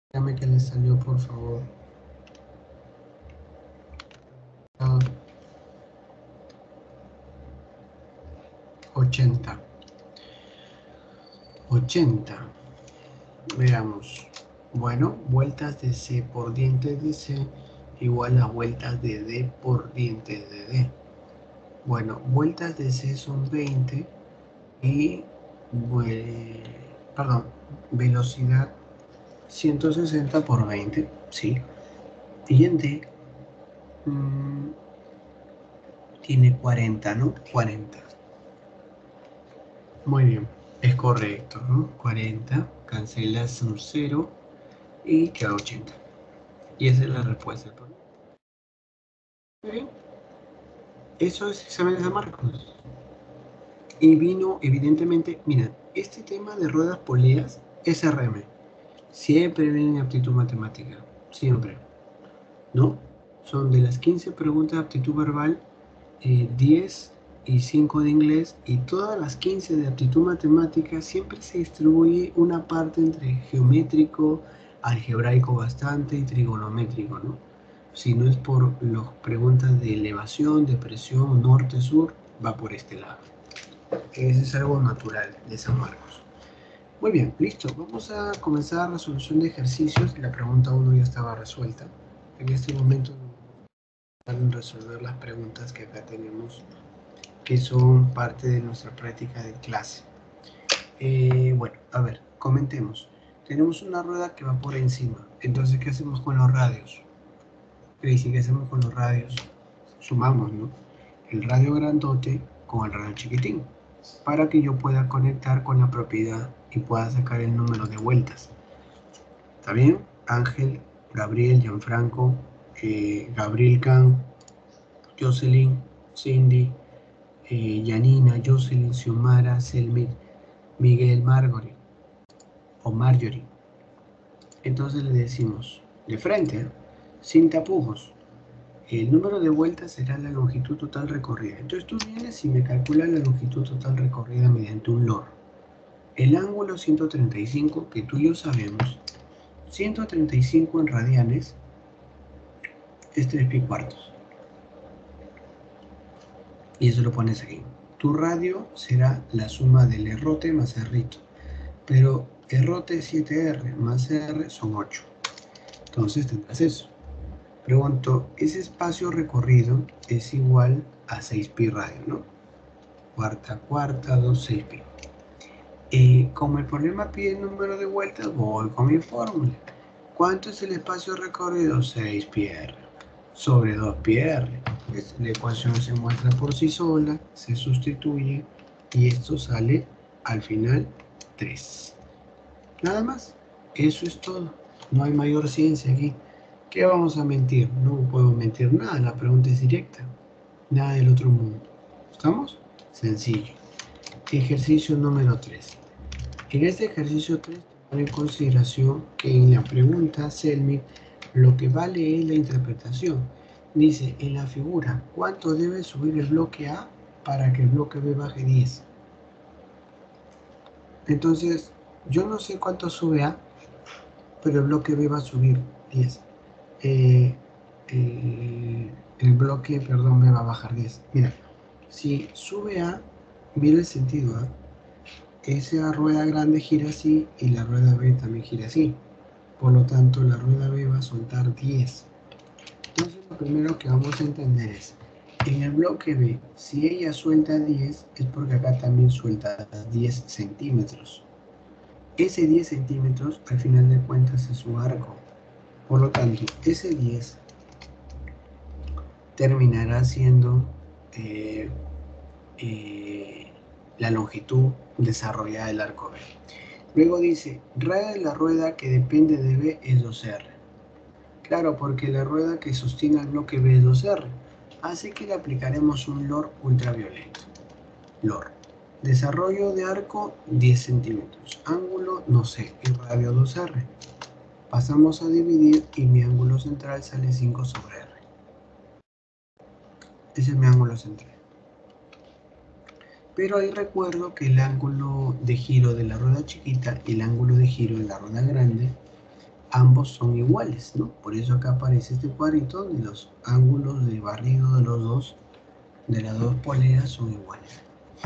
Dígame que le salió, por favor. 80. 80. Veamos. Bueno, vueltas de C por dientes de C igual a vueltas de D por dientes de D. Bueno, vueltas de C son 20 y, perdón, velocidad 160 por 20, sí. Y en D tiene 40, ¿no? 40. Muy bien, es correcto, ¿no? 40, cancelas un 0 y queda 80. Y esa es la respuesta. Muy bien. Eso es exámenes de Marcos. Y vino, evidentemente, mira, este tema de ruedas poleas, SRM, siempre viene en aptitud matemática, siempre, ¿no? Son de las 15 preguntas de aptitud verbal, 10 y 5 de inglés, y todas las 15 de aptitud matemática siempre se distribuye una parte entre geométrico, algebraico bastante y trigonométrico, ¿no? Si no es por las preguntas de elevación, de presión, norte-sur, va por este lado. Ese es algo natural de San Marcos. Muy bien, listo. Vamos a comenzar la resolución de ejercicios. La pregunta 1 ya estaba resuelta. En este momento vamos a resolver las preguntas que acá tenemos, que son parte de nuestra práctica de clase. Bueno, a ver, comentemos. Tenemos una rueda que va por encima. Entonces, ¿qué hacemos con los radios? ¿Qué hacemos con los radios? Sumamos, ¿no? El radio grandote con el radio chiquitín, para que yo pueda conectar con la propiedad y pueda sacar el número de vueltas. ¿Está bien? Ángel, Gabriel, Gianfranco, Gabriel Can, Jocelyn, Cindy, Yanina, Jocelyn, Xiomara, Selmit, Miguel, Marjorie o Marjorie. Entonces le decimos de frente, sin tapujos. El número de vueltas será la longitud total recorrida. Entonces tú vienes y me calculas la longitud total recorrida mediante un LOR. El ángulo 135, que tú y yo sabemos, 135 en radianes es 3 pi cuartos. Y eso lo pones aquí. Tu radio será la suma del errote más errito. Pero errote 7R más R son 8. Entonces tendrás eso. Pregunto, ese espacio recorrido es igual a 6 pi radio, ¿no? Cuarta, 2, 6 pi. Como el problema pide el número de vueltas, voy con mi fórmula. ¿Cuánto es el espacio recorrido? 6 pi r sobre 2 pi r. La ecuación se muestra por sí sola, se sustituye y esto sale al final 3. Nada más, eso es todo. No hay mayor ciencia aquí. ¿Qué vamos a mentir? No puedo mentir nada, la pregunta es directa. Nada del otro mundo. ¿Estamos? Sencillo. Ejercicio número 3. En este ejercicio 3, tomar en consideración que en la pregunta Selmit lo que vale es la interpretación. Dice en la figura, ¿cuánto debe subir el bloque A para que el bloque B baje 10? Entonces, yo no sé cuánto sube A, pero el bloque B va a subir 10. El bloque, perdón, B va a bajar 10. Mira, si sube A, mira el sentido A. Esa rueda grande gira así y la rueda B también gira así. Por lo tanto, la rueda B va a soltar 10. Entonces, lo primero que vamos a entender es, en el bloque B, si ella suelta 10, es porque acá también suelta 10 centímetros. Ese 10 centímetros, al final de cuentas, es un arco. Por lo tanto, ese 10 terminará siendo la longitud desarrollada del arco B. Luego dice, radio de la rueda que depende de B es 2R. Claro, porque la rueda que sostiene el bloque B es 2R. Así que le aplicaremos un LOR ultraviolento. LOR. Desarrollo de arco 10 centímetros. Ángulo, no sé, y radio 2R. Pasamos a dividir y mi ángulo central sale 5 sobre R. Ese es mi ángulo central. Pero ahí recuerdo que el ángulo de giro de la rueda chiquita y el ángulo de giro de la rueda grande ambos son iguales, ¿no? Por eso acá aparece este cuadrito donde los ángulos de barrido de las dos poleas son iguales.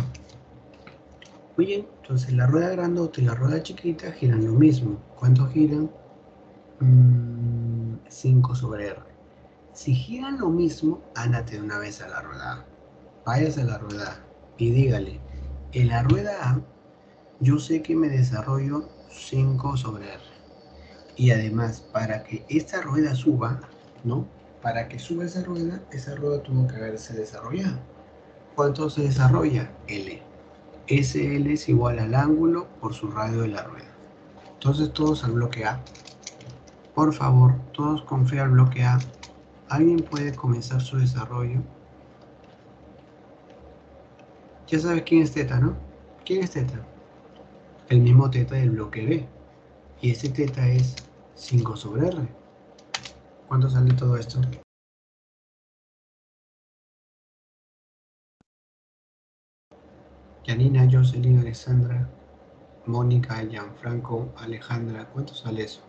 Muy bien, entonces la rueda grandota y la rueda chiquita giran lo mismo. ¿Cuánto giran? 5 sobre R. Si giran lo mismo, ándate de una vez a la rueda A. Vayas a la rueda A y dígale, en la rueda A yo sé que me desarrollo 5 sobre R. Y además, para que esta rueda suba, ¿no? Para que suba esa rueda tuvo que haberse desarrollado. ¿Cuánto se desarrolla? L. SL es igual al ángulo por su radio de la rueda. Entonces todos al bloque A. Por favor, todos con fe al bloque A. ¿Alguien puede comenzar su desarrollo? Ya sabes quién es teta, ¿no? ¿Quién es teta? El mismo teta del bloque B. Y ese teta es 5 sobre R. ¿Cuánto sale todo esto? Janina, Jocelyn, Alexandra, Mónica, Gianfranco, Alejandra. ¿Cuánto sale eso?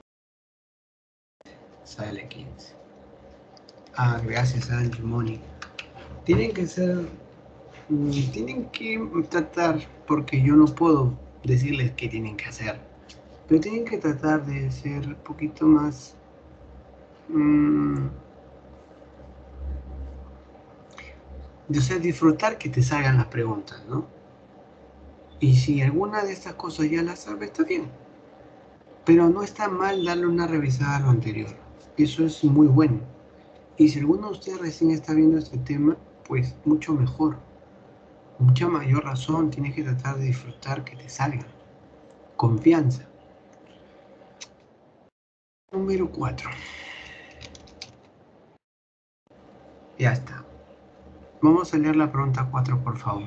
Sale 15. Ah, gracias, Angie, Mónica. Tienen que ser tienen que tratar, porque yo no puedo decirles qué tienen que hacer, pero tienen que tratar de ser un poquito más, o sea, disfrutar que te salgan las preguntas, ¿no? Y si alguna de estas cosas ya las sabes, está bien, pero no está mal darle una revisada a lo anterior, eso es muy bueno. Y si alguno de ustedes recién está viendo este tema, pues mucho mejor, mucha mayor razón, tienes que tratar de disfrutar que te salgan. Confianza. Número 4. Ya está. Vamos a leer la pregunta 4, por favor.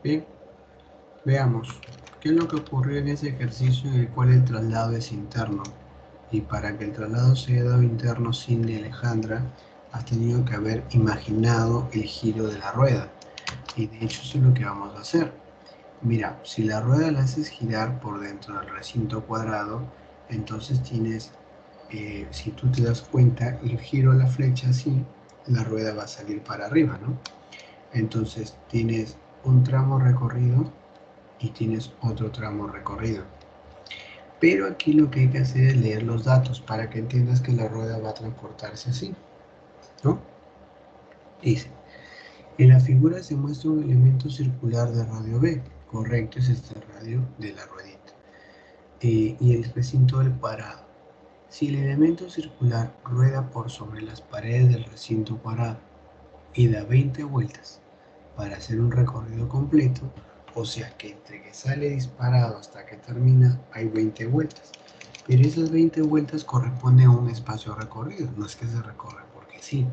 Bien, veamos. ¿Qué es lo que ocurrió en ese ejercicio en el cual el traslado es interno? Y para que el traslado se haya dado interno, Cindy Alejandra, has tenido que haber imaginado el giro de la rueda. Y de hecho eso es lo que vamos a hacer. Mira, si la rueda la haces girar por dentro del recinto cuadrado, entonces tienes, si tú te das cuenta y giro la flecha así, la rueda va a salir para arriba, ¿no? Entonces tienes un tramo recorrido y tienes otro tramo recorrido. Pero aquí lo que hay que hacer es leer los datos para que entiendas que la rueda va a transportarse así, ¿no? Dice, en la figura se muestra un elemento circular de radio B, correcto, es este radio de la ruedita, y el recinto del cuadrado. Si el elemento circular rueda por sobre las paredes del recinto cuadrado y da 20 vueltas para hacer un recorrido completo, o sea que entre que sale disparado hasta que termina hay 20 vueltas. Pero esas 20 vueltas corresponden a un espacio recorrido, no es que se recorre porque sí.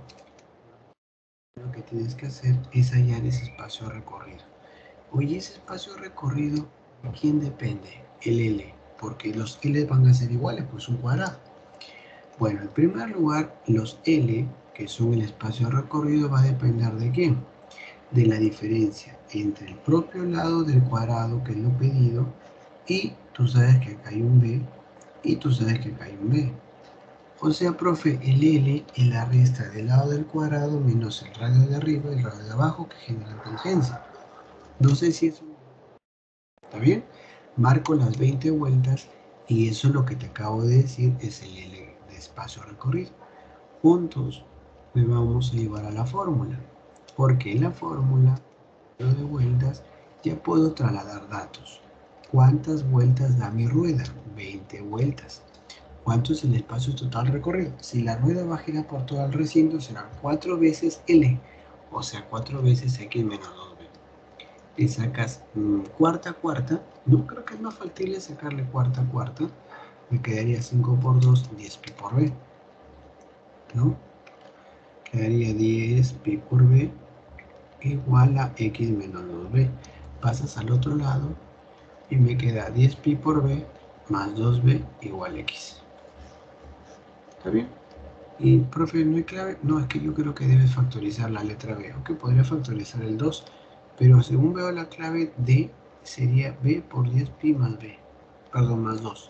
Lo que tienes que hacer es hallar ese espacio recorrido. Oye, ese espacio recorrido, ¿de quién depende? El L, porque los L van a ser iguales, pues un cuadrado. Bueno, en primer lugar, los L, que son el espacio recorrido, va a depender ¿de quién? De la diferencia entre el propio lado del cuadrado, que es lo pedido, y tú sabes que acá hay un B, y tú sabes que acá hay un B. O sea, profe, el L es la resta del lado del cuadrado menos el radio de arriba y el radio de abajo que generan tangencia. No sé si eso está bien. Marco las 20 vueltas y eso es lo que te acabo de decir, es el L de espacio recorrido. Juntos me vamos a llevar a la fórmula, porque en la fórmula de vueltas ya puedo trasladar datos. ¿Cuántas vueltas da mi rueda? 20 vueltas. ¿Cuánto es el espacio total recorrido? Si la rueda va a girar por todo el recinto, serán 4 veces L, o sea, 4 veces X menos 2B. Y sacas cuarta, no creo que es más factible sacarle cuarta, me quedaría 5 por 2, 10 pi por B, ¿no? Quedaría 10 pi por B igual a X menos 2B. Pasas al otro lado y me queda 10 pi por B más 2B igual a X. ¿Está bien? Y, profe, ¿no hay clave? No, es que yo creo que debe factorizar la letra B, aunque podría factorizar el 2, pero según veo la clave D sería B por 10 pi más B, perdón, más 2.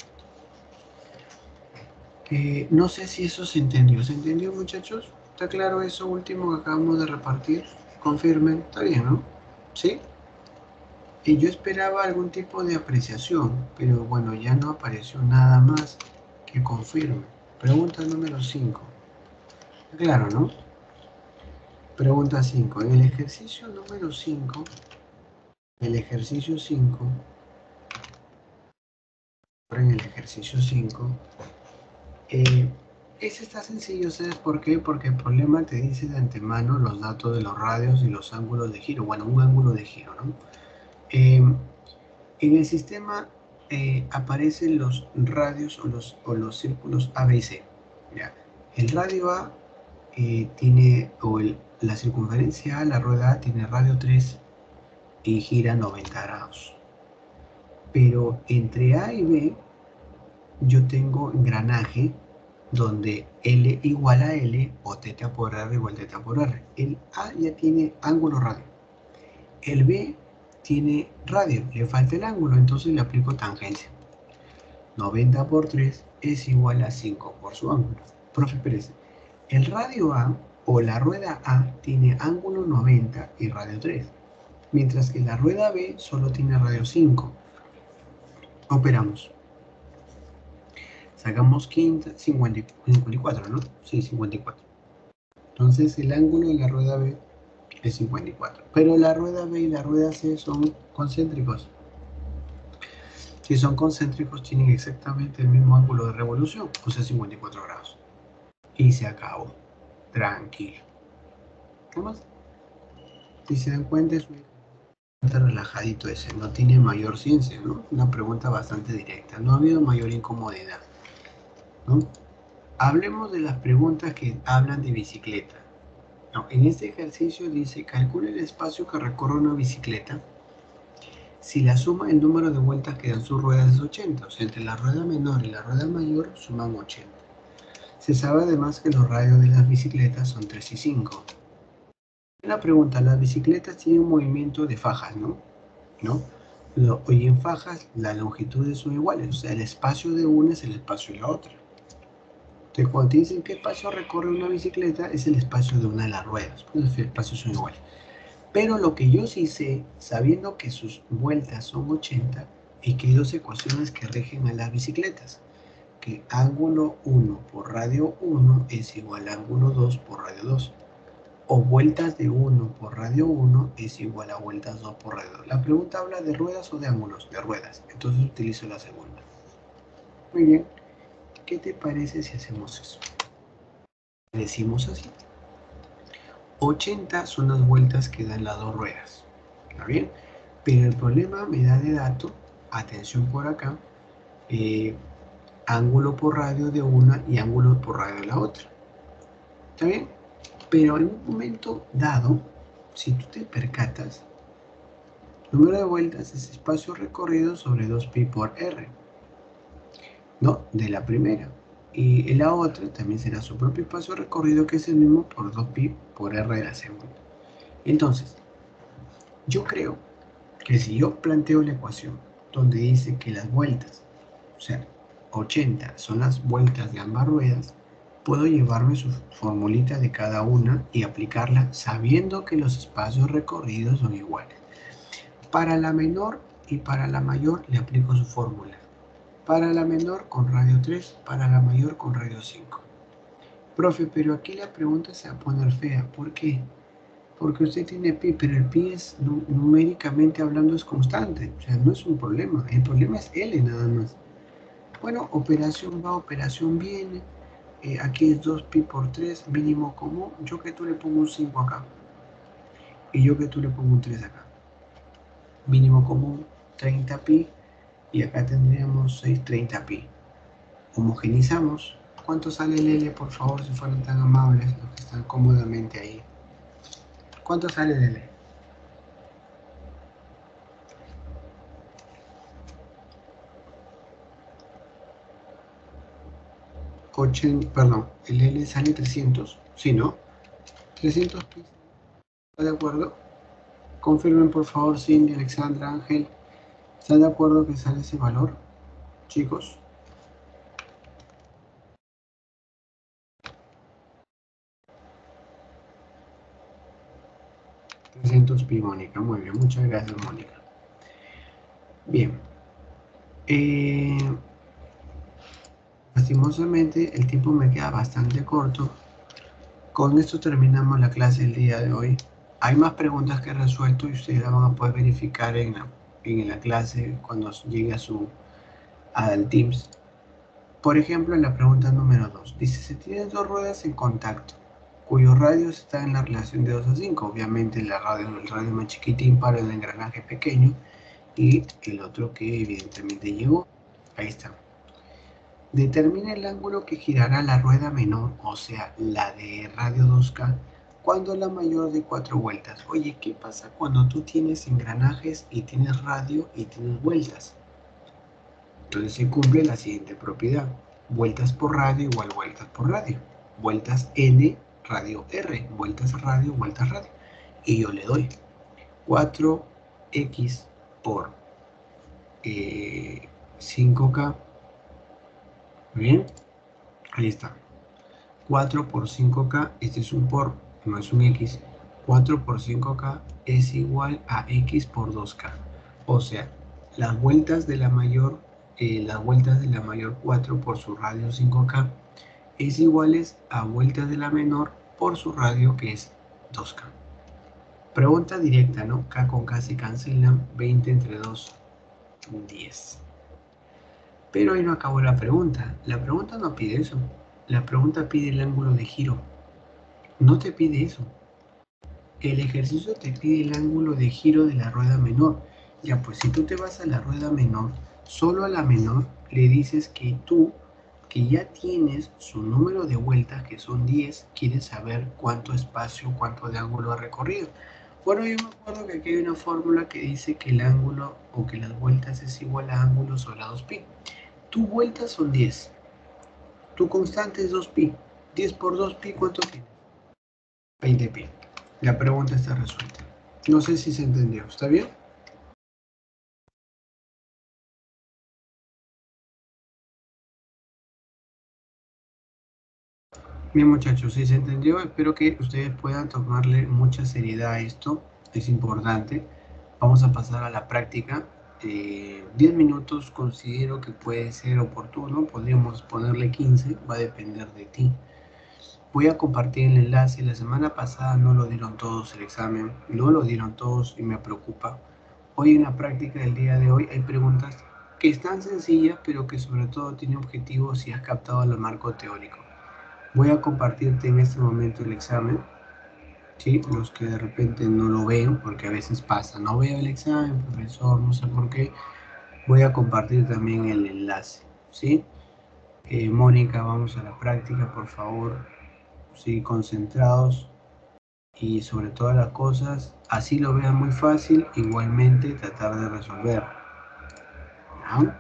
No sé si eso se entendió. ¿Se entendió, muchachos? ¿Está claro eso último que acabamos de repartir? Confirmen. Está bien, ¿no? ¿Sí? Y yo esperaba algún tipo de apreciación, pero bueno, ya no apareció nada más que confirme. Pregunta número 5. Claro, ¿no? Pregunta 5. En el ejercicio número 5, en el ejercicio 5, ese está sencillo, ¿sabes por qué? Porque el problema te dice de antemano los datos de los radios y los ángulos de giro. Bueno, un ángulo de giro, ¿no? En el sistema aparecen los radios o los círculos ABC. ¿Ya? El radio A tiene, la circunferencia A, la rueda A, tiene radio 3 y gira 90 grados. Pero entre A y B yo tengo engranaje donde L igual a L o θ por R igual a θ por R. El A ya tiene ángulo radio. El B tiene radio, le falta el ángulo, entonces le aplico tangencia. 90 por 3 es igual a 5 por su ángulo. Profe Pérez, el radio A o la rueda A tiene ángulo 90 y radio 3, mientras que la rueda B solo tiene radio 5. Operamos. Sacamos 54, ¿no? Sí, 54. Entonces el ángulo de la rueda B es 54. Pero la rueda B y la rueda C son concéntricos. Si son concéntricos, tienen exactamente el mismo ángulo de revolución, o sea, 54 grados. Y se acabó. Tranquilo. ¿Qué más? Si se dan cuenta, es bastante relajadito ese. No tiene mayor ciencia, ¿no? Una pregunta bastante directa. No ha habido mayor incomodidad, ¿no? Hablemos de las preguntas que hablan de bicicleta. No, en este ejercicio dice, calcule el espacio que recorre una bicicleta si la suma del número de vueltas que dan sus ruedas es 80, o sea, entre la rueda menor y la rueda mayor suman 80. Se sabe además que los radios de las bicicletas son 3 y 5. Una pregunta, las bicicletas tienen un movimiento de fajas, ¿no? Y en fajas las longitudes son iguales, o sea, el espacio de una es el espacio de la otra. Entonces, cuando te dicen qué espacio recorre una bicicleta, es el espacio de una de las ruedas, pues los espacios son iguales. Pero lo que yo sí sé, sabiendo que sus vueltas son 80, y que hay dos ecuaciones que rigen a las bicicletas, que ángulo 1 por radio 1 es igual a ángulo 2 por radio 2. O vueltas de 1 por radio 1 es igual a vueltas 2 por radio 2. La pregunta habla de ruedas o de ángulos, de ruedas. Entonces utilizo la segunda. Muy bien. ¿Qué te parece si hacemos eso? Decimos así. 80 son las vueltas que dan las dos ruedas. ¿Está bien? Pero el problema me da de dato, atención por acá, ángulo por radio de una y ángulo por radio de la otra. ¿Está bien? Pero en un momento dado, si tú te percatas, número de vueltas es espacio recorrido sobre 2pi por r, ¿no? De la primera. Y en la otra también será su propio espacio recorrido, que es el mismo por 2pi por r de la segunda. Entonces, yo creo que si yo planteo la ecuación donde dice que las vueltas, o sea, 80 son las vueltas de ambas ruedas, puedo llevarme su formulita de cada una y aplicarla sabiendo que los espacios recorridos son iguales. Para la menor y para la mayor le aplico su fórmula. Para la menor con radio 3, para la mayor con radio 5. Profe, pero aquí la pregunta se va a poner fea. ¿Por qué? Porque usted tiene pi, pero el pi es, numéricamente hablando, es constante. O sea, no es un problema. El problema es L nada más. Bueno, operación va, operación viene. Aquí es 2pi por 3, mínimo común. Yo que tú le pongo un 5 acá. Y yo que tú le pongo un 3 acá. Mínimo común, 30pi. Y acá tendríamos 630pi. Homogenizamos. ¿Cuánto sale el L, por favor, si fueran tan amables los que están cómodamente ahí? ¿Cuánto sale el L? Perdón, el L sale 300, ¿sí, no? 300 pi. ¿Está de acuerdo? Confirmen, por favor, Cindy, Alexandra, Ángel. ¿Están de acuerdo que sale ese valor, chicos? 300 pi, Mónica. Muy bien, muchas gracias, Mónica. Bien. Lastimosamente, el tiempo me queda bastante corto. Con esto terminamos la clase el día de hoy. Hay más preguntas que he resuelto y ustedes las van a poder verificar en la clase cuando llegue al Teams. Por ejemplo, en la pregunta número 2, dice, se tienen dos ruedas en contacto, cuyos radios están en la relación de 2 a 5. Obviamente el radio más chiquitín para el engranaje pequeño y el otro que evidentemente llegó. Ahí está. Determina el ángulo que girará la rueda menor, o sea, la de radio 2K, cuando la mayor de 4 vueltas. Oye, ¿qué pasa cuando tú tienes engranajes y tienes radio y tienes vueltas? Entonces se cumple la siguiente propiedad. Vueltas por radio igual vueltas por radio. Vueltas N, radio R. Vueltas radio, vueltas radio. Y yo le doy 4x por 5K. Bien, ahí está. 4 por 5K, este es un por, no es un X. 4 por 5K es igual a X por 2K. O sea, las vueltas de la mayor 4 por su radio 5K es iguales a vueltas de la menor por su radio, que es 2K. Pregunta directa, ¿no? K con K se cancelan, 20 entre 2, 10. Pero ahí no acabó la pregunta. La pregunta no pide eso. La pregunta pide el ángulo de giro. No te pide eso. El ejercicio te pide el ángulo de giro de la rueda menor. Ya, pues si tú te vas a la rueda menor, solo a la menor le dices que tú, que ya tienes su número de vueltas, que son 10, quieres saber cuánto espacio, cuánto de ángulo ha recorrido. Bueno, yo me acuerdo que aquí hay una fórmula que dice que el ángulo o que las vueltas es igual a ángulo sobre a 2pi. Tu vueltas son 10. Tu constante es 2pi. 10 por 2pi, ¿cuánto tienes? 20pi. La pregunta está resuelta. No sé si se entendió. ¿Está bien? Bien, muchachos, si se entendió, espero que ustedes puedan tomarle mucha seriedad a esto. Es importante. Vamos a pasar a la práctica. 10 minutos considero que puede ser oportuno. Podríamos ponerle 15, va a depender de ti. Voy a compartir el enlace. La semana pasada no lo dieron todos el examen, no lo dieron todos y me preocupa. Hoy en la práctica del día de hoy hay preguntas que están sencillas, pero que sobre todo tienen objetivos si has captado el marco teórico. Voy a compartirte en este momento el examen, ¿sí? Los que de repente no lo ven, porque a veces pasa, no veo el examen, profesor, no sé por qué, voy a compartir también el enlace, ¿sí? Mónica, vamos a la práctica, por favor, sí, concentrados y sobre todas las cosas, así lo vean muy fácil, igualmente tratar de resolver, ¿no?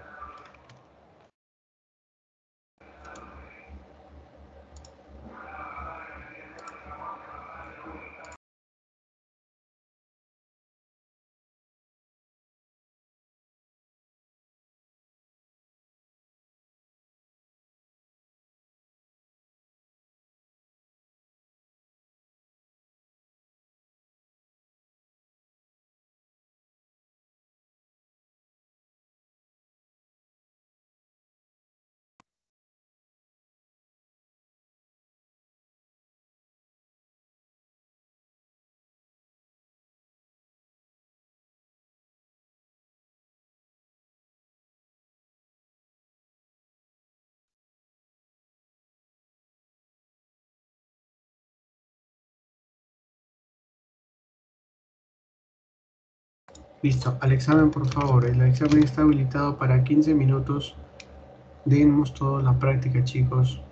Listo, al examen por favor, el examen está habilitado para 15 minutos. Demos toda la práctica, chicos.